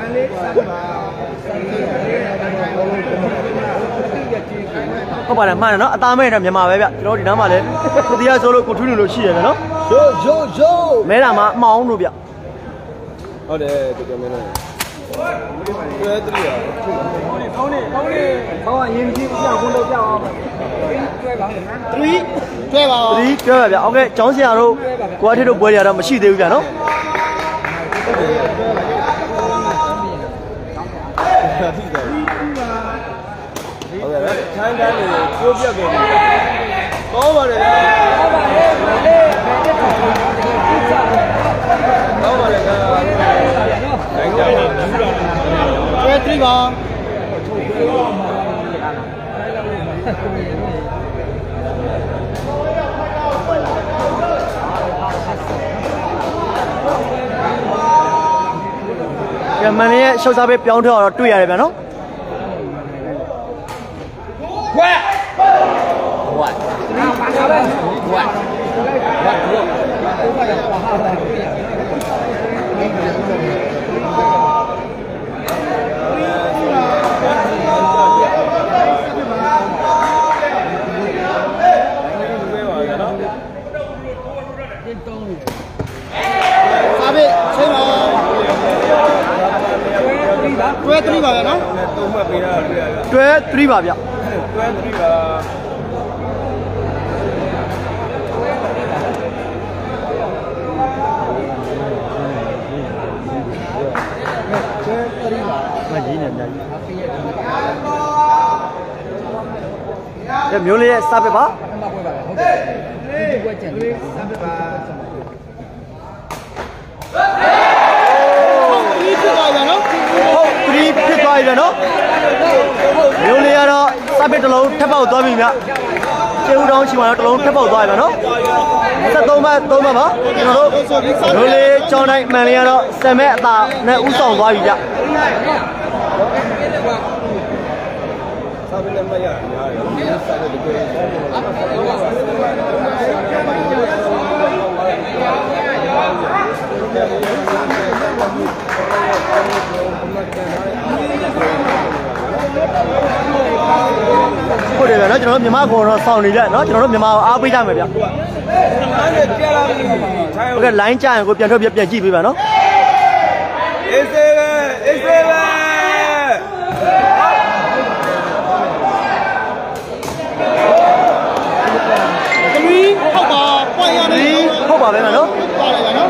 [SPEAKER 1] ဟုတ်ပါတယ်မှန်တယ်နော်အသားမဲ့တော့မြန်မာပဲဗျကျွန်တော်ဒီနားမှာလည်းကိုတရားဆိုလို့ကိုထူးလူလို့ရှိရတယ်နော်
[SPEAKER 2] ရိုးရိုးရိုး
[SPEAKER 1] မဲတာမှာအမောင်းလို့ဗျ
[SPEAKER 3] ဟုတ်တယ်တကယ်မင်းနဲ့တွဲthreeပါ
[SPEAKER 2] ခေါင်းနေခေါင်းနေခေါင်းကရင်ကြီးပြအောင်လုပ်ပြအောင်တွဲပါthreeတွဲပါ
[SPEAKER 1] threeတွဲပါဗျโอเคကျောင်းဆရာတို့ကိုအထက်တို့ပွဲရတော့မရှိသေးဘူးဗျနော်
[SPEAKER 3] ဟုတ်ကဲ့ထိုင်းတိုင်းကိုကျိုးပြတ်ကုန်ပြီကောင်းပါတယ်ဗျာကောင်းပါတယ်မလေးကောင်းပါတယ်ဗျာတိုင်းတိုင်း
[SPEAKER 2] တွဲthreeပါ
[SPEAKER 1] ကမန်ရဲ့ရှောက်စားပေးပြောင်းထွက်တော့တွေ့ရတယ်ဗျာနော်
[SPEAKER 2] ဝက်ဝက်ဝက်စားပေးချိန်ပါတွဲthreeပါဗျာနော်
[SPEAKER 3] သုံးမှတ်ပေးရတာတွေ့ရ
[SPEAKER 1] တွဲthreeပါဗျ
[SPEAKER 3] တွဲ one three ပါ
[SPEAKER 1] မကြီးနေတယ်မျိုးလေးရဲ့စပစ်ပါဟုတ်တယ်ဒီဘွဲကျန်တယ်စပစ်ပါ
[SPEAKER 2] ဒီဖြစ်သွားပြန်နော်
[SPEAKER 1] ဟုတ်သရီးဖြစ်သွားပြီနော်မျိုးလေးကတော့စပစ်တစ်လုံးထပ်ပေါက်သွားပြီမြကျေဦးတောင်းချီမှာတော့တစ်လုံးထပ်ပေါက်သွားပြီနော်ဆက်သုံးဘတ်သုံးဘတ်ပါကျွန်တော်တို့မျိုးလေးကြောင်းတိုင်းမှန်လေးကတော့စံမဲ့အသာနဲ့ဥဆောင်သွားပြီကြ
[SPEAKER 3] စာပင်းနဲ့မရများတယ်စာပင်းတကယ်
[SPEAKER 1] ဟုတ်တယ်ဗျာနော်ကျွန်တော်တို့မြန်မာကောတော့စောင့်နေကြနော်ကျွန်တော်တို့မြန်မာအားပေးကြမယ်ဗျာဟုတ်ကဲ့ line ကြရင်ကိုပြန်ထွက်ပြပြန်ကြည့်ပေးပါနော်
[SPEAKER 3] အေးစေးပဲအေးစေးပဲ
[SPEAKER 2] ဟုတ်ပါပွင့်ရတယ်
[SPEAKER 1] ဟုတ်ပါပဲမနော်
[SPEAKER 2] ပါတယ်ဗျာနော်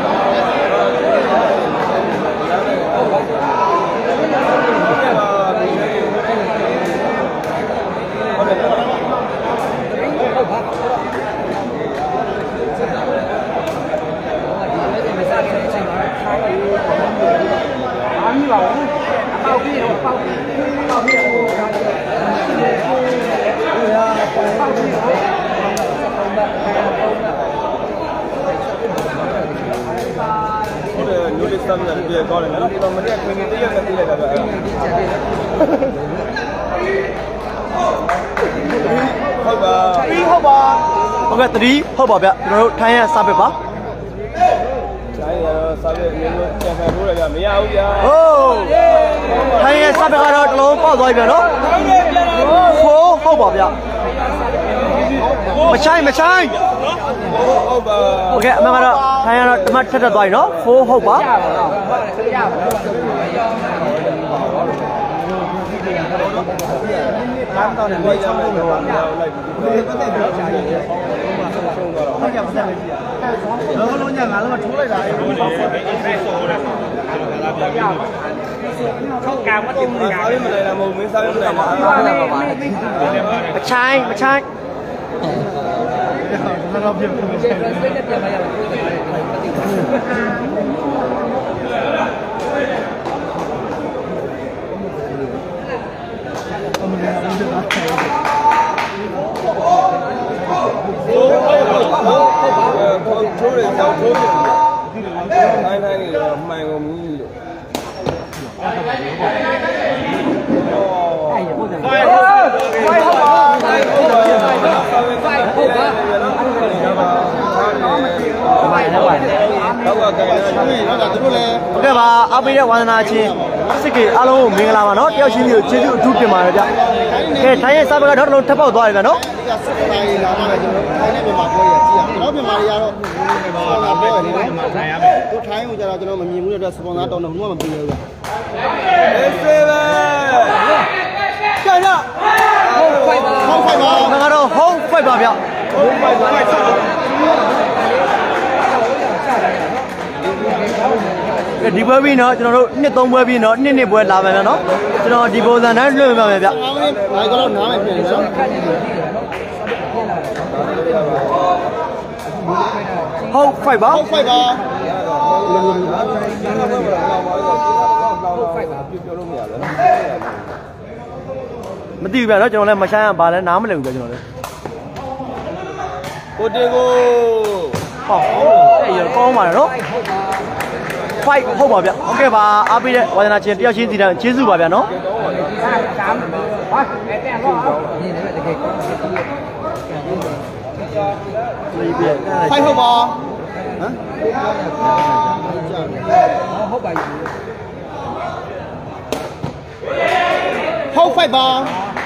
[SPEAKER 3] နိုလစ်စမ်းတယ်ပြေကောင်းတယ်နော်ဒီတော့မနေ့ကခင်ခင်တရက်နဲ့ပြေးလိုက်တာပဲဟုတ်ပါ
[SPEAKER 1] ဟုတ်ပါဟုတ်ကဲ့သတိဟုတ်ပါဗျကျွန်တော်တို့ထိုင်းရစပစ်ပါ
[SPEAKER 3] ထိုင်းရစပစ်မျိုးမျိုးကျန်ခံလို့ရကြမရဘူးဗျာ
[SPEAKER 1] ဟုတ်ထိုင်းရစပစ်ကတော့တစ်လုံးပေါက်သွားပြီဗျနော်ဟုတ်ဟုတ်ပါဗျမချိုင်းမချိုင်း
[SPEAKER 3] ဟုတ်ပါ
[SPEAKER 1] โอเคအမှန်ကတော့ထိုင်းရတော့ဓမ္မထက်ထက်သွားပြီနော်ဖိုးဟုတ်ပါ
[SPEAKER 2] အားတော့လည်းဝေးချောင်းလို့ပါဗျာလိုက်ပြီးပတ်သက်ပြောချင်တယ်ဟုတ်ကဲ့ပတ်သက်လေးကြည့်ရလောလုံးညငါလုံးထိုးလိုက်တာအေးဟုတ်တယ်အဲဆိုးတယ်
[SPEAKER 3] เขากลางว่าติดกลางไม่มาเลยนะมึงไม่ทราบไม่มาเลยนะ
[SPEAKER 1] มใช่ไม่ใช่
[SPEAKER 2] เราเปลี่ยนเป็นไม่ใช่
[SPEAKER 3] ထိုးတယ်ကြောက်ထိုးတယ်တိုင်းတိုင်းနေတော့မှန်ကုန်ပြီလို့
[SPEAKER 1] โอเคပါအားပေးတဲ့ဝါသနာချင်းစစ်ကေအားလုံးကိုမင်္ဂလာပါเนาะတယောက်ချင်းစီကိုကျေးဇူးအထူးတင်ပါတယ်ဗျကဲထိုင်းရဲ့စာဘကတော့တစ်လုံးထပ်ပေါက်သွားပြီဗျเนาะ
[SPEAKER 2] စစ်ကေလာလာမှလည်းကျွန်တော်ထိုင်းနဲ့မြန်မာပွဲရကြည့်ရအောင်မြန်မာတွေကတော့စပွန်ဆာပွဲရနေတယ်ထိုင်းရမယ်တို့ထိုင်းကိုကြတော့ကျွန်တော်မမြင်ဘူးတဲ့အတွက်စပွန်ဆာတောင်းတော့ဘူးမှမပေးဘူးဗျ
[SPEAKER 3] အေးစေးပဲ
[SPEAKER 2] ကျန်ရဟုတ်ဖိုက်ပါဟုတ်ဖိုက်ပါ
[SPEAKER 1] ငါကတော့ဟုတ်ဖိုက်ပါဗျ
[SPEAKER 3] ဟုတ်ဖိုက်ပါ
[SPEAKER 1] ဒီပွဲပြီးเนาะကျွန်တော်တို့နှစ်သုံးပွဲပြီးเนาะနှစ်နှစ်ပွဲလာမယ်เนาะကျွန်တော်ဒီပုံစံတိုင်းလွှင့်ပြမယ်ဗျ
[SPEAKER 2] အားလုံးနိုင်ကတော့နားမယ်ပြင်နော်
[SPEAKER 1] ဟုတ်ဖိုက်ပါ
[SPEAKER 2] ဟုတ်ဖိုက်ပါ
[SPEAKER 1] မသိဘူးဗျเนาะကျွန်တော်လည်းမဆိုင်ရပါလဲနားမလည်ဘူးဗျကျွန်တော်လည်း
[SPEAKER 3] ကိုတေကို
[SPEAKER 1] ဟောအဲ့ရကောင်းပါတော့fight ဟုတ်ပါဗျโอเคပါအားပေးတဲ့ဝါသနာချင်းတယောက်ချင်းစီတိုင်းကျေးဇူးပါဗျနော်
[SPEAKER 2] ဖိုက်ဟုတ်ပါဟမ်ဟုတ်ပါဟုတ်ဖိုက်ပါ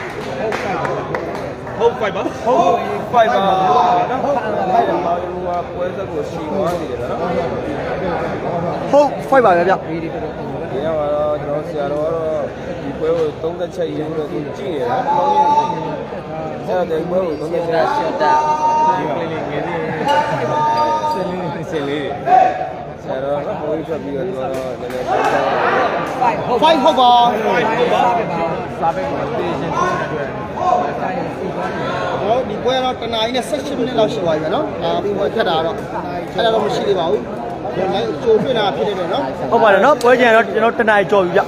[SPEAKER 3] ဟုတ်ဖိုက်ပါဟုတ်ဖိုက်ပါနော်ဟုတ်ဖိုက်ပါပွဲစက်ကိုရှီသွားနေတယ်နော်
[SPEAKER 1] ဟုတ် fight ပါဗျဗျ
[SPEAKER 3] ဒီနေ့ကတော့ကျွန်တော်ဆရာတော်ကတော့ဒီပွဲကိုသုံးသက်ချက်ရေးပြီးတော့သူကြည့်နေတာအဲ့ဒါဘယ်လိုသုံးနေတာရှက်တာဒီကလေးငယ်လေးစင်လေးစင်လေးဆရာတော်ကဘိုးထွက်ပြီးတော့သူကတော့လည်းလည်း
[SPEAKER 2] five ဟုတ်ပါ
[SPEAKER 3] စားပဲကိုတေးရှင်တွေ့အတွက်
[SPEAKER 2] ဒီပွဲတော့တနားကြီးနဲ့section minute လောက်ရှိသွားပြီနော်ဒါပွဲဖြတ်တာတော့အဲ့ဒါတော့မရှိသေးပါဘူးလည်းကြိုတွေ့တာဖြစ်နေတယ်နော်
[SPEAKER 1] ဟုတ်ပါတယ်နော်ပွဲကြံတော့ကျွန်တော်တနင်္လာကြော်ပြီဗျ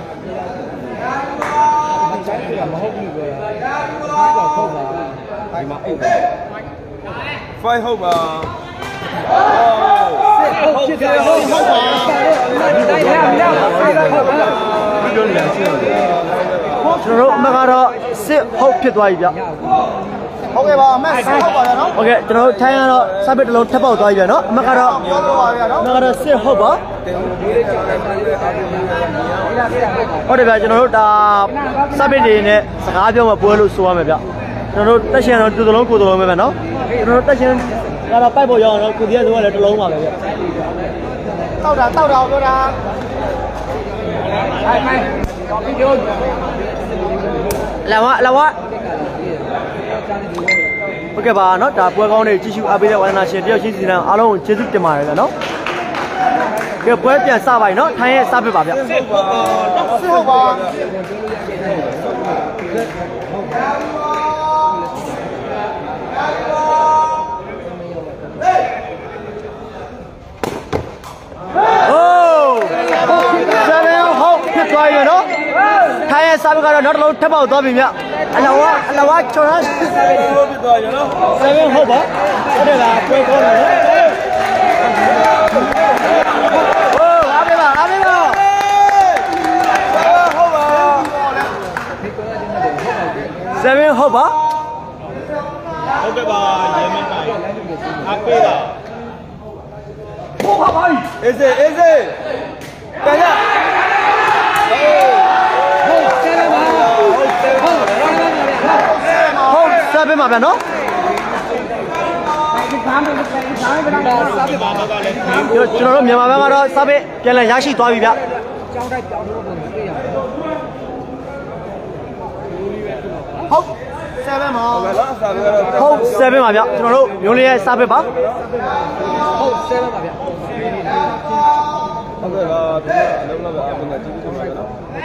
[SPEAKER 3] မဟုတ်ဘူးကွာဒီကဟုတ်ပါဒီမှာအိတ်fiveဟုတ်ပါဟုတ်ဖြစ်တယ်ဟုတ်ပါ
[SPEAKER 1] ကျွန်တော်တို့အမကတော့စစ်ဟုတ်ဖြစ်သွားပြီဗျ
[SPEAKER 2] ဟုတ်ကဲ့ပါအမက်ဟုတ်ပါလားနော်
[SPEAKER 1] ဟုတ်ကဲ့ကျွန်တော်တို့ထိုင်းကတော့စပစ်တစ်လုံးထပ်ပေါက်သွားပြီဗျနော်အမကတော့
[SPEAKER 2] ပြောလို့ပါဗျာနော်
[SPEAKER 1] အမကတော့စစ်ဟုတ်ပါဟုတ်တယ်ဗျကျွန်တော်တို့ဒါစပစ်တွေနဲ့စကားပြောမှပွဲလို့ဆိုရမယ်ဗျကျွန်တော်တို့တက်ရှင်တော့တူတလုံးကိုယ်တလုံးပဲဗျနော်ကျွန်တော်တို့တက်ရှင်ကတော့ပိုက်ပေါ်ရောက်အောင်တော့ကိုကြီးကဆိုလည်းတစ်လုံးပါပဲဗျ
[SPEAKER 2] တောက်တာတောက်တာပြောတာ
[SPEAKER 1] လာဝလာဝဟုတ်ကဲ့ပါနော်ဒါပွဲကောင်းတွေကြီးစုအားပေးတဲ့ဝါသနာရှင်တယောက်ချင်းစီတိုင်းအားလုံးကိုကျေးဇူးတင်ပါတယ်ဗျနော်ကဲပွဲပြန်စပါပြီနော်ထိုင်းရဲ့စပစ်ပါဗျ
[SPEAKER 2] စစ်ဟုတ်ပါ
[SPEAKER 1] โอ้ဆယ်ရင်ဟုတ်ဖြစ်သွားပြီနော်ထိုင်းရဲ့စပစ်ကတော့နောက်တစ်လုံးထပ်ပေါက်သွားပြီဗျအလဝအလဝချောရဟုတ်ဖြစ်သွားပြီနော်ဆယ်ရင်ဟုတ်ပါဟုတ်တယ်လားပွဲကောင်းတယ်โอ้အားပေးပါအားပေးပါဟုတ်ပါဆယ်ရင်ဟုတ်ပါ
[SPEAKER 4] ဟုတ်ကဲ့ပါရေမင်းနိုင်အားပေးတာ
[SPEAKER 3] အေးစေးအေးစေးတန်ရ
[SPEAKER 1] ဟုတ်စပစ်မှာဗျနော်ကျွန်တော်တို့မြန်မာဘက်ကတော့စပစ်ပြန်လည်ရရှိသွားပြီဗျ
[SPEAKER 2] ဟုတ်ဆယ်ပဲမောင်
[SPEAKER 3] ဟုတ်လားစားပြီးတော့
[SPEAKER 1] ဟုတ်စပစ်မှာဗျကျွန်တော်တို့မျိုးလေးရဲ့စပစ်ပါ
[SPEAKER 3] ဟုတ်ဆဲပါဗျဟုတ်ကဲ့ပါဒီကအလုံးလုံးပဲအပြင်ကကြည့်ပြီးတော့နော်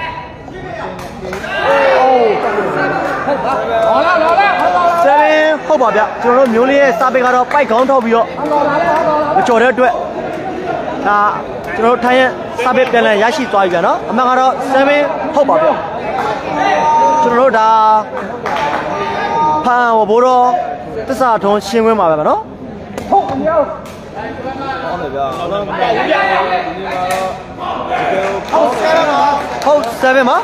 [SPEAKER 1] ဆယ်ရင်ဟုတ်ပါဗျကျွန်တော်တို့မျိုးလေးရဲ့စပစ်ကတော့ပိုက်ခေါင်းထောက်ပြီးတော့မကြော်တဲ့အတွက်ဒါကျွန်တော်တို့ထိုင်းရဲ့စပစ်ပြန်လည်ရရှိသွားပြီဗျနော်အမှန်ကတော့ဆယ်ရင်ဟုတ်ပါဗျကျွန်တော်တို့ဒါဖန်ဝဘိုးတော်တစ္ဆာထုံးရှင်းခွင်းပါပဲနော်ဟုတ်အမြောက်
[SPEAKER 3] ဟုတ်တယ်ဗျာအလုံးပါဗျာဒီမှာတော့
[SPEAKER 2] ဟုတ်ဆယ်ပဲမောင်
[SPEAKER 1] ဟုတ်ဆယ်မှာ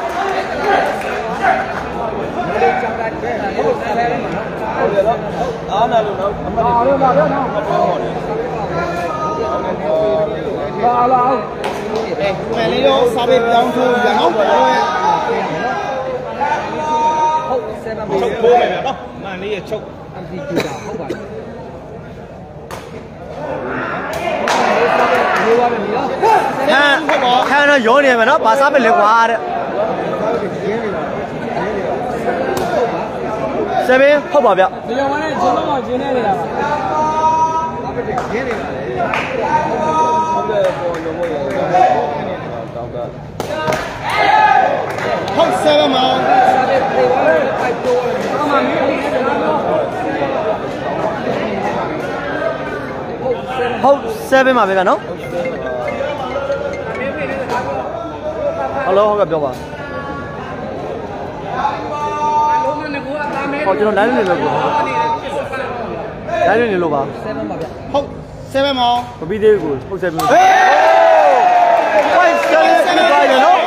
[SPEAKER 3] ဟုတ်တယ်နော်အားနာလို့နော်အမှန်တည်းပါဗျာနော်ပါလာအောင်
[SPEAKER 2] မယ်လေးတော့စားပေးပြောင်းထိုးပြန်နော်ဟုတ်ဆယ်ပဲမောင်
[SPEAKER 4] ချုပ်ထိုးမယ်ဗျနော်မှန်လေးရချုပ်
[SPEAKER 1] ခန်းခန်းတော့ရောနေမယ်နော်ဘာစားပဲလေကွာတဲ့ဆယ်ဟုတ်ပါဗျ
[SPEAKER 3] ဒီကောင်ကလည်းဂျင်းတော့ဂျင်းနေနေတာပါဟုတ်ကဲ့ပေါ်လုံးဝရတောင်းတာ
[SPEAKER 2] ဟုတ်ဆယ်ပဲမောင်
[SPEAKER 1] ဟုတ်ဆယ်မှာပဲဗျနော်ဟယ်လိုဟုတ်ကဲ့ပြောပါဟောကျွန်တော် live နေလို့ကို live နေလို့ပါ
[SPEAKER 2] ဟုတ်ဆယ်ပဲမောင်
[SPEAKER 1] မပြီးသေးဘူးကိုဟုတ်ဆယ်ပြီဟေးဝိုင်းဆယ်ပြီပါရနော်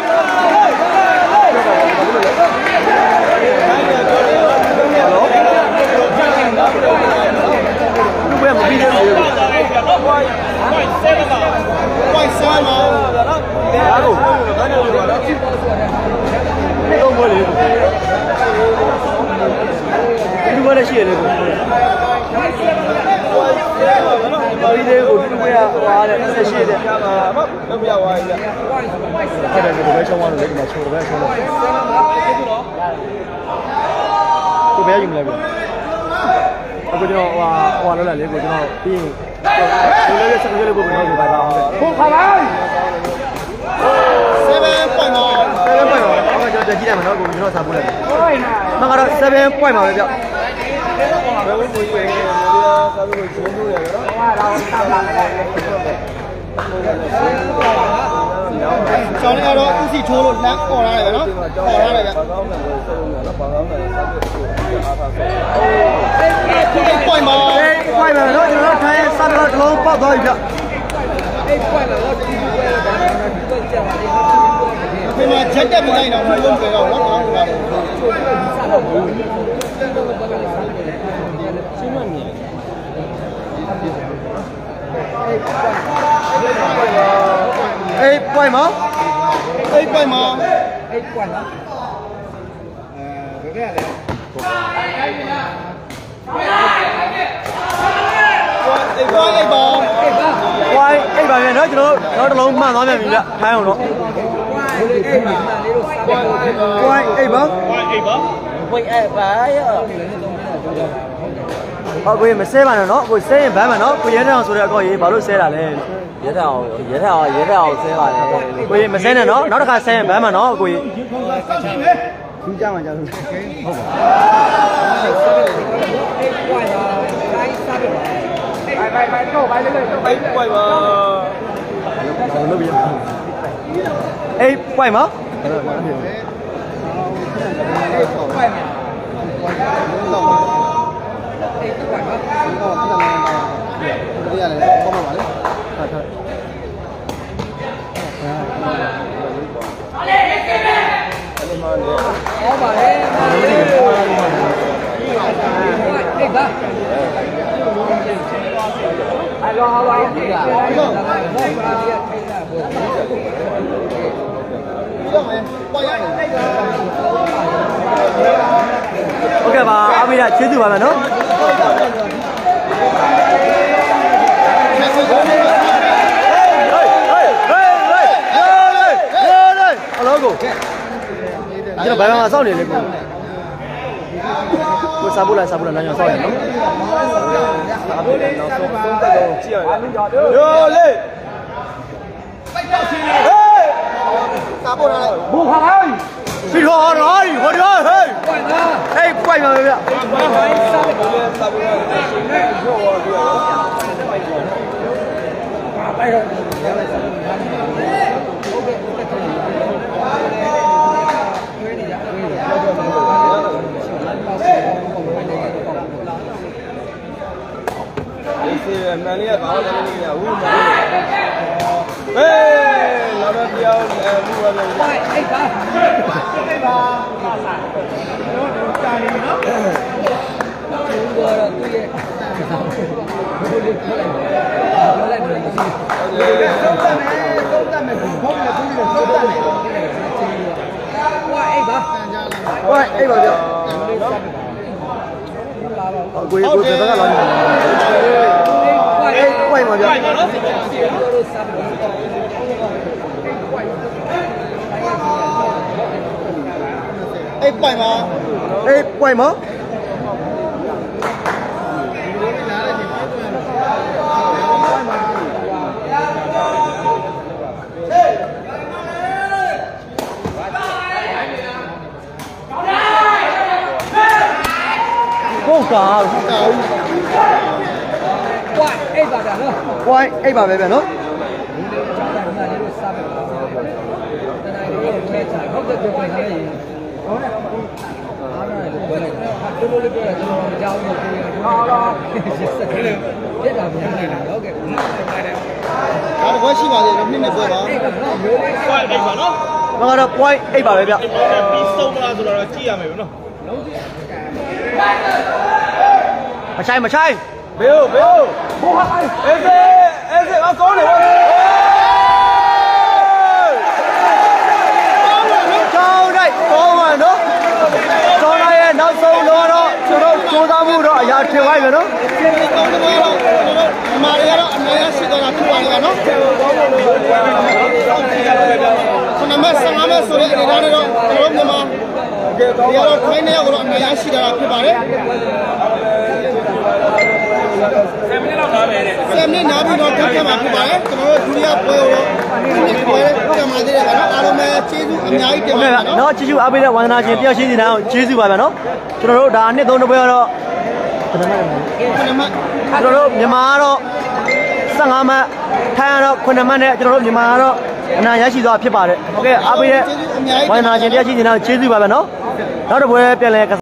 [SPEAKER 1] ဘယ်မပြီးသေးဘူး
[SPEAKER 2] ဝိုင်းဆယ်ပဲဝိုင်းဆယ်ပဲမောင်
[SPEAKER 1] အားလုံးတော့ဘယ်လိုဒီမှာရှိရတယ်ကိုပါရီတွေကိုဒီကွဲဟာတဲ့ဆက်ရှိတဲ့
[SPEAKER 3] လုံးပြသွားပြီဗျ
[SPEAKER 1] အဲ့ဒါကိုဘယ်ချောင်းသွားလို့လဲဒီမှာချိုးတယ်ဘယ်ချောင်းလဲကိုပဲယူမလဲကိုအခုကျွန်တော်ဟိုဟိုလောက်လာလေကိုကျွန်တော်ပြီးရင်ကိုလေးလေးဆက်ကြည့်လို့ကိုကျွန်တော်ကိုပါပါအောင်ဟုတ်ခါပါ
[SPEAKER 2] seven point ပါ
[SPEAKER 1] seven point ပါအခုကျွန်တော်ကြည့်လိုက်မယ်နော်ကိုကျွန်တော်စာပို့လိုက်မကတော့ seven point ပါပဲဗျ
[SPEAKER 3] ဘယ်လိုကိုရွေးနေလဲစာလို့ကျင်းလို့ရတယ်နော်ဟာတော့တောင်းလာတယ်
[SPEAKER 2] ကျောင်းလေးကတော့ဥစီထိုးလို့လမ်းပေါ်လာတယ်နော်ပေါ်လာတယ်ဗျ
[SPEAKER 3] ဘာကောင်းတယ်လို့ဆုံးနေတာဘာကောင်းတယ်စာလို့အားထားဆို
[SPEAKER 2] eight point ပါ
[SPEAKER 1] eight point ပါနော်ကျွန်တော်ထိုင်းစာတော့လုံးပေါက်သွားပြီဗျ
[SPEAKER 2] eight point ပါတော့ဒီပွဲဒါမှမဟုတ်ဒီပွဲကြပါလိမ့်မယ်ဒီမှာချက်တက်ပြီးလိုက်တော့ဘယ်လိုပဲတော့နော်ကောင်းတယ်
[SPEAKER 3] ရှင်းမမြင်
[SPEAKER 1] eight point ပါ
[SPEAKER 2] eight point ပါ
[SPEAKER 1] eight point နော်
[SPEAKER 2] အဲဘယ်ကလဲeight point eight ပါ
[SPEAKER 1] point eight ပါပြန်နော်ကျွန်တော်တော့တစ်လုံးမှန်သွားပြန်ပြီဗျထိုင်းအောင်တော့ point eight ပါ
[SPEAKER 4] point eight ပါ
[SPEAKER 1] point eight ပါရောဟုတ်ကိုမဆဲပါနဲ့နော်ကိုဆဲရင်ဘမ်းမှာနော်ကိုရဲတောင်ဆိုတဲ့အကောကြီးဘာလို့ဆဲတာလဲရဲတောင်ရဲတောင်ရဲတောင်ဆဲပါနဲ့ကိုမဆဲနဲ့နော်နောက်တစ်ခါဆဲရင်ဘမ်းမှာနော်ကိုကြီးကြီးကြမှာကြောက်လို့ဟုတ်ပါ
[SPEAKER 3] ไปไปโต้ไปเรื่อยๆไปปล่อยมา
[SPEAKER 1] လုပ်ပြီးeight point ပါโอเคပါအားပေးတာကျေးဇူးပါမယ်နော်အလောကိုကျွန်တော်ဘယ်မှာစောင့်နေလဲကိုကိုစားဖို့လားစားဖို့လားလမ်းကြောင်းစောင့်နေနော်
[SPEAKER 3] စားဖို့လည်းနောက်ဆုံးသုံးသက်တော့ကြည့်ရတယ်
[SPEAKER 1] ရိုးလေးဟေး
[SPEAKER 2] စားဖို့လား
[SPEAKER 1] ဘူခါဟိုင်းပြီးတော့ဟောဟေးဟောဟေးဟေးပွိုင်ပါဗျာ
[SPEAKER 3] စားဖို့လည်းစားဖို့လည်းရှင်နေရောရော
[SPEAKER 2] ไปတော့
[SPEAKER 3] ဒီစီမန်လေးကဘာလို့လဲနေရဘူးမလေးဟေးလာတော့ပြောင်းအဲဘူးပါလို့ဟိုက်အိတ်ပါအိတ်ပါပါစားတော့တော့ကြာနေနော်ဒီကတော့သူ့ရဲ့ဘယ်လိုခေါ်လဲပြောလိုက်တယ်မရှိဘူးသုံးတတ်မယ်သုံးတတ်မယ်ဘောင်းလည်းသူ့ရဲ့သုံးတတ်မယ်ဟိုအိတ်ပါ
[SPEAKER 1] ဟိုအိတ်ပါဗျာကိုကိုကိုဘယ်ကလာနေလဲအေးပွိုင်ပါဗျာ
[SPEAKER 2] eight point ပါ
[SPEAKER 1] အေးပွိုင်ပါဟုတ်ကဲ့ဟုတ်ကဲ့
[SPEAKER 2] point eight ပါဗျာနော်
[SPEAKER 1] point eight ပါပဲဗျာနော်
[SPEAKER 2] ဟုတ်ကဲ့ပြောလိုက်ရင်ဟုတ်တယ်အားရတယ်ပြောလိုက်တယ်တို့လိုလေးပြောတာကျွန်တော်ကြောက်လို့ပြောရတယ်ဟာလားစက်ကလေးပြက်တာပြန်နေတယ်ဟုတ်ကဲ့ဒါတော့ဘာရှိပါလဲနှစ်နှစ်ပွဲပါ
[SPEAKER 4] point eight ပါနော်
[SPEAKER 1] မကတော့ point eight ပါပဲဗျ
[SPEAKER 4] ပြီးဆုံးမလားဆိုတော့ကြည့်ရမယ်ဗျနော်
[SPEAKER 1] မချိုင်မချိုင်
[SPEAKER 3] ဘေးဘေးဟိုဟာအေးစေးအေးစေးအကောင်းတယ်
[SPEAKER 1] ကျောင်းတိုက်ကောင်းပါနော်ကျောင်းတိုက်ရဲ့နောက်ဆုံးတော့ကျွန်တော်စူးစမ်းမှုတော့အရာထင်သွားပြီနော်
[SPEAKER 2] ဒီကောင်းတယ်တော့ကျွန်တော်အမားတွေကတော့အများကြီးရှိတော့တာဖြစ်ပါလေနော်ခုနမဲ့ဆယ်ငါမဲ့ဆိုတဲ့အနေနဲ့တော့ကျွန်တော်မြန်မာ
[SPEAKER 3] ကဲတော့
[SPEAKER 2] ဒီကတော့ခိုင်းနေရကတော့အနာရရှိတာဖြစ်ပါတယ်ဆယ်မိနစ်လောက်နားမယ်တဲ့ဆယ်မိနစ်နားပြီးတော့ထပ်ပြမှာဖြစ်ပါတယ်ကျွန်တော်တို့ဒုတိယပွဲကိုဒီနေ့ပွဲပြန်มาသေးတယ်ဗျာနော်အားလုံးပဲကျေးဇူးအများကြီးတင်ပါတယ်နော်
[SPEAKER 1] နော်ကျေးဇူးအားပေးတဲ့ဝန္ဒနာရှင်တယောက်ချင်းစီတိုင်းကိုကျေးဇူးပါဗျာနော်ကျွန်တော်တို့ဒါနှစ်သုံးတစ်ပွဲတော့ခဏမှတ်
[SPEAKER 2] ခဏမှတ်
[SPEAKER 1] ကျွန်တော်တို့မြန်မာကတော့ဆယ်ငါးမှတ်ထိုင်းကတော့ခုနှစ်မှတ်နဲ့ကျွန်တော်တို့မြန်မာကတော့အနာရရှိသွားဖြစ်ပါတယ်ဟုတ်ကဲ့အားပေးတဲ့ဝန္ဒနာရှင်တယောက်ချင်းစီတိုင်းကိုကျေးဇူးပါဗျာနော်နောက်တစ်ပွဲပြန်လဲ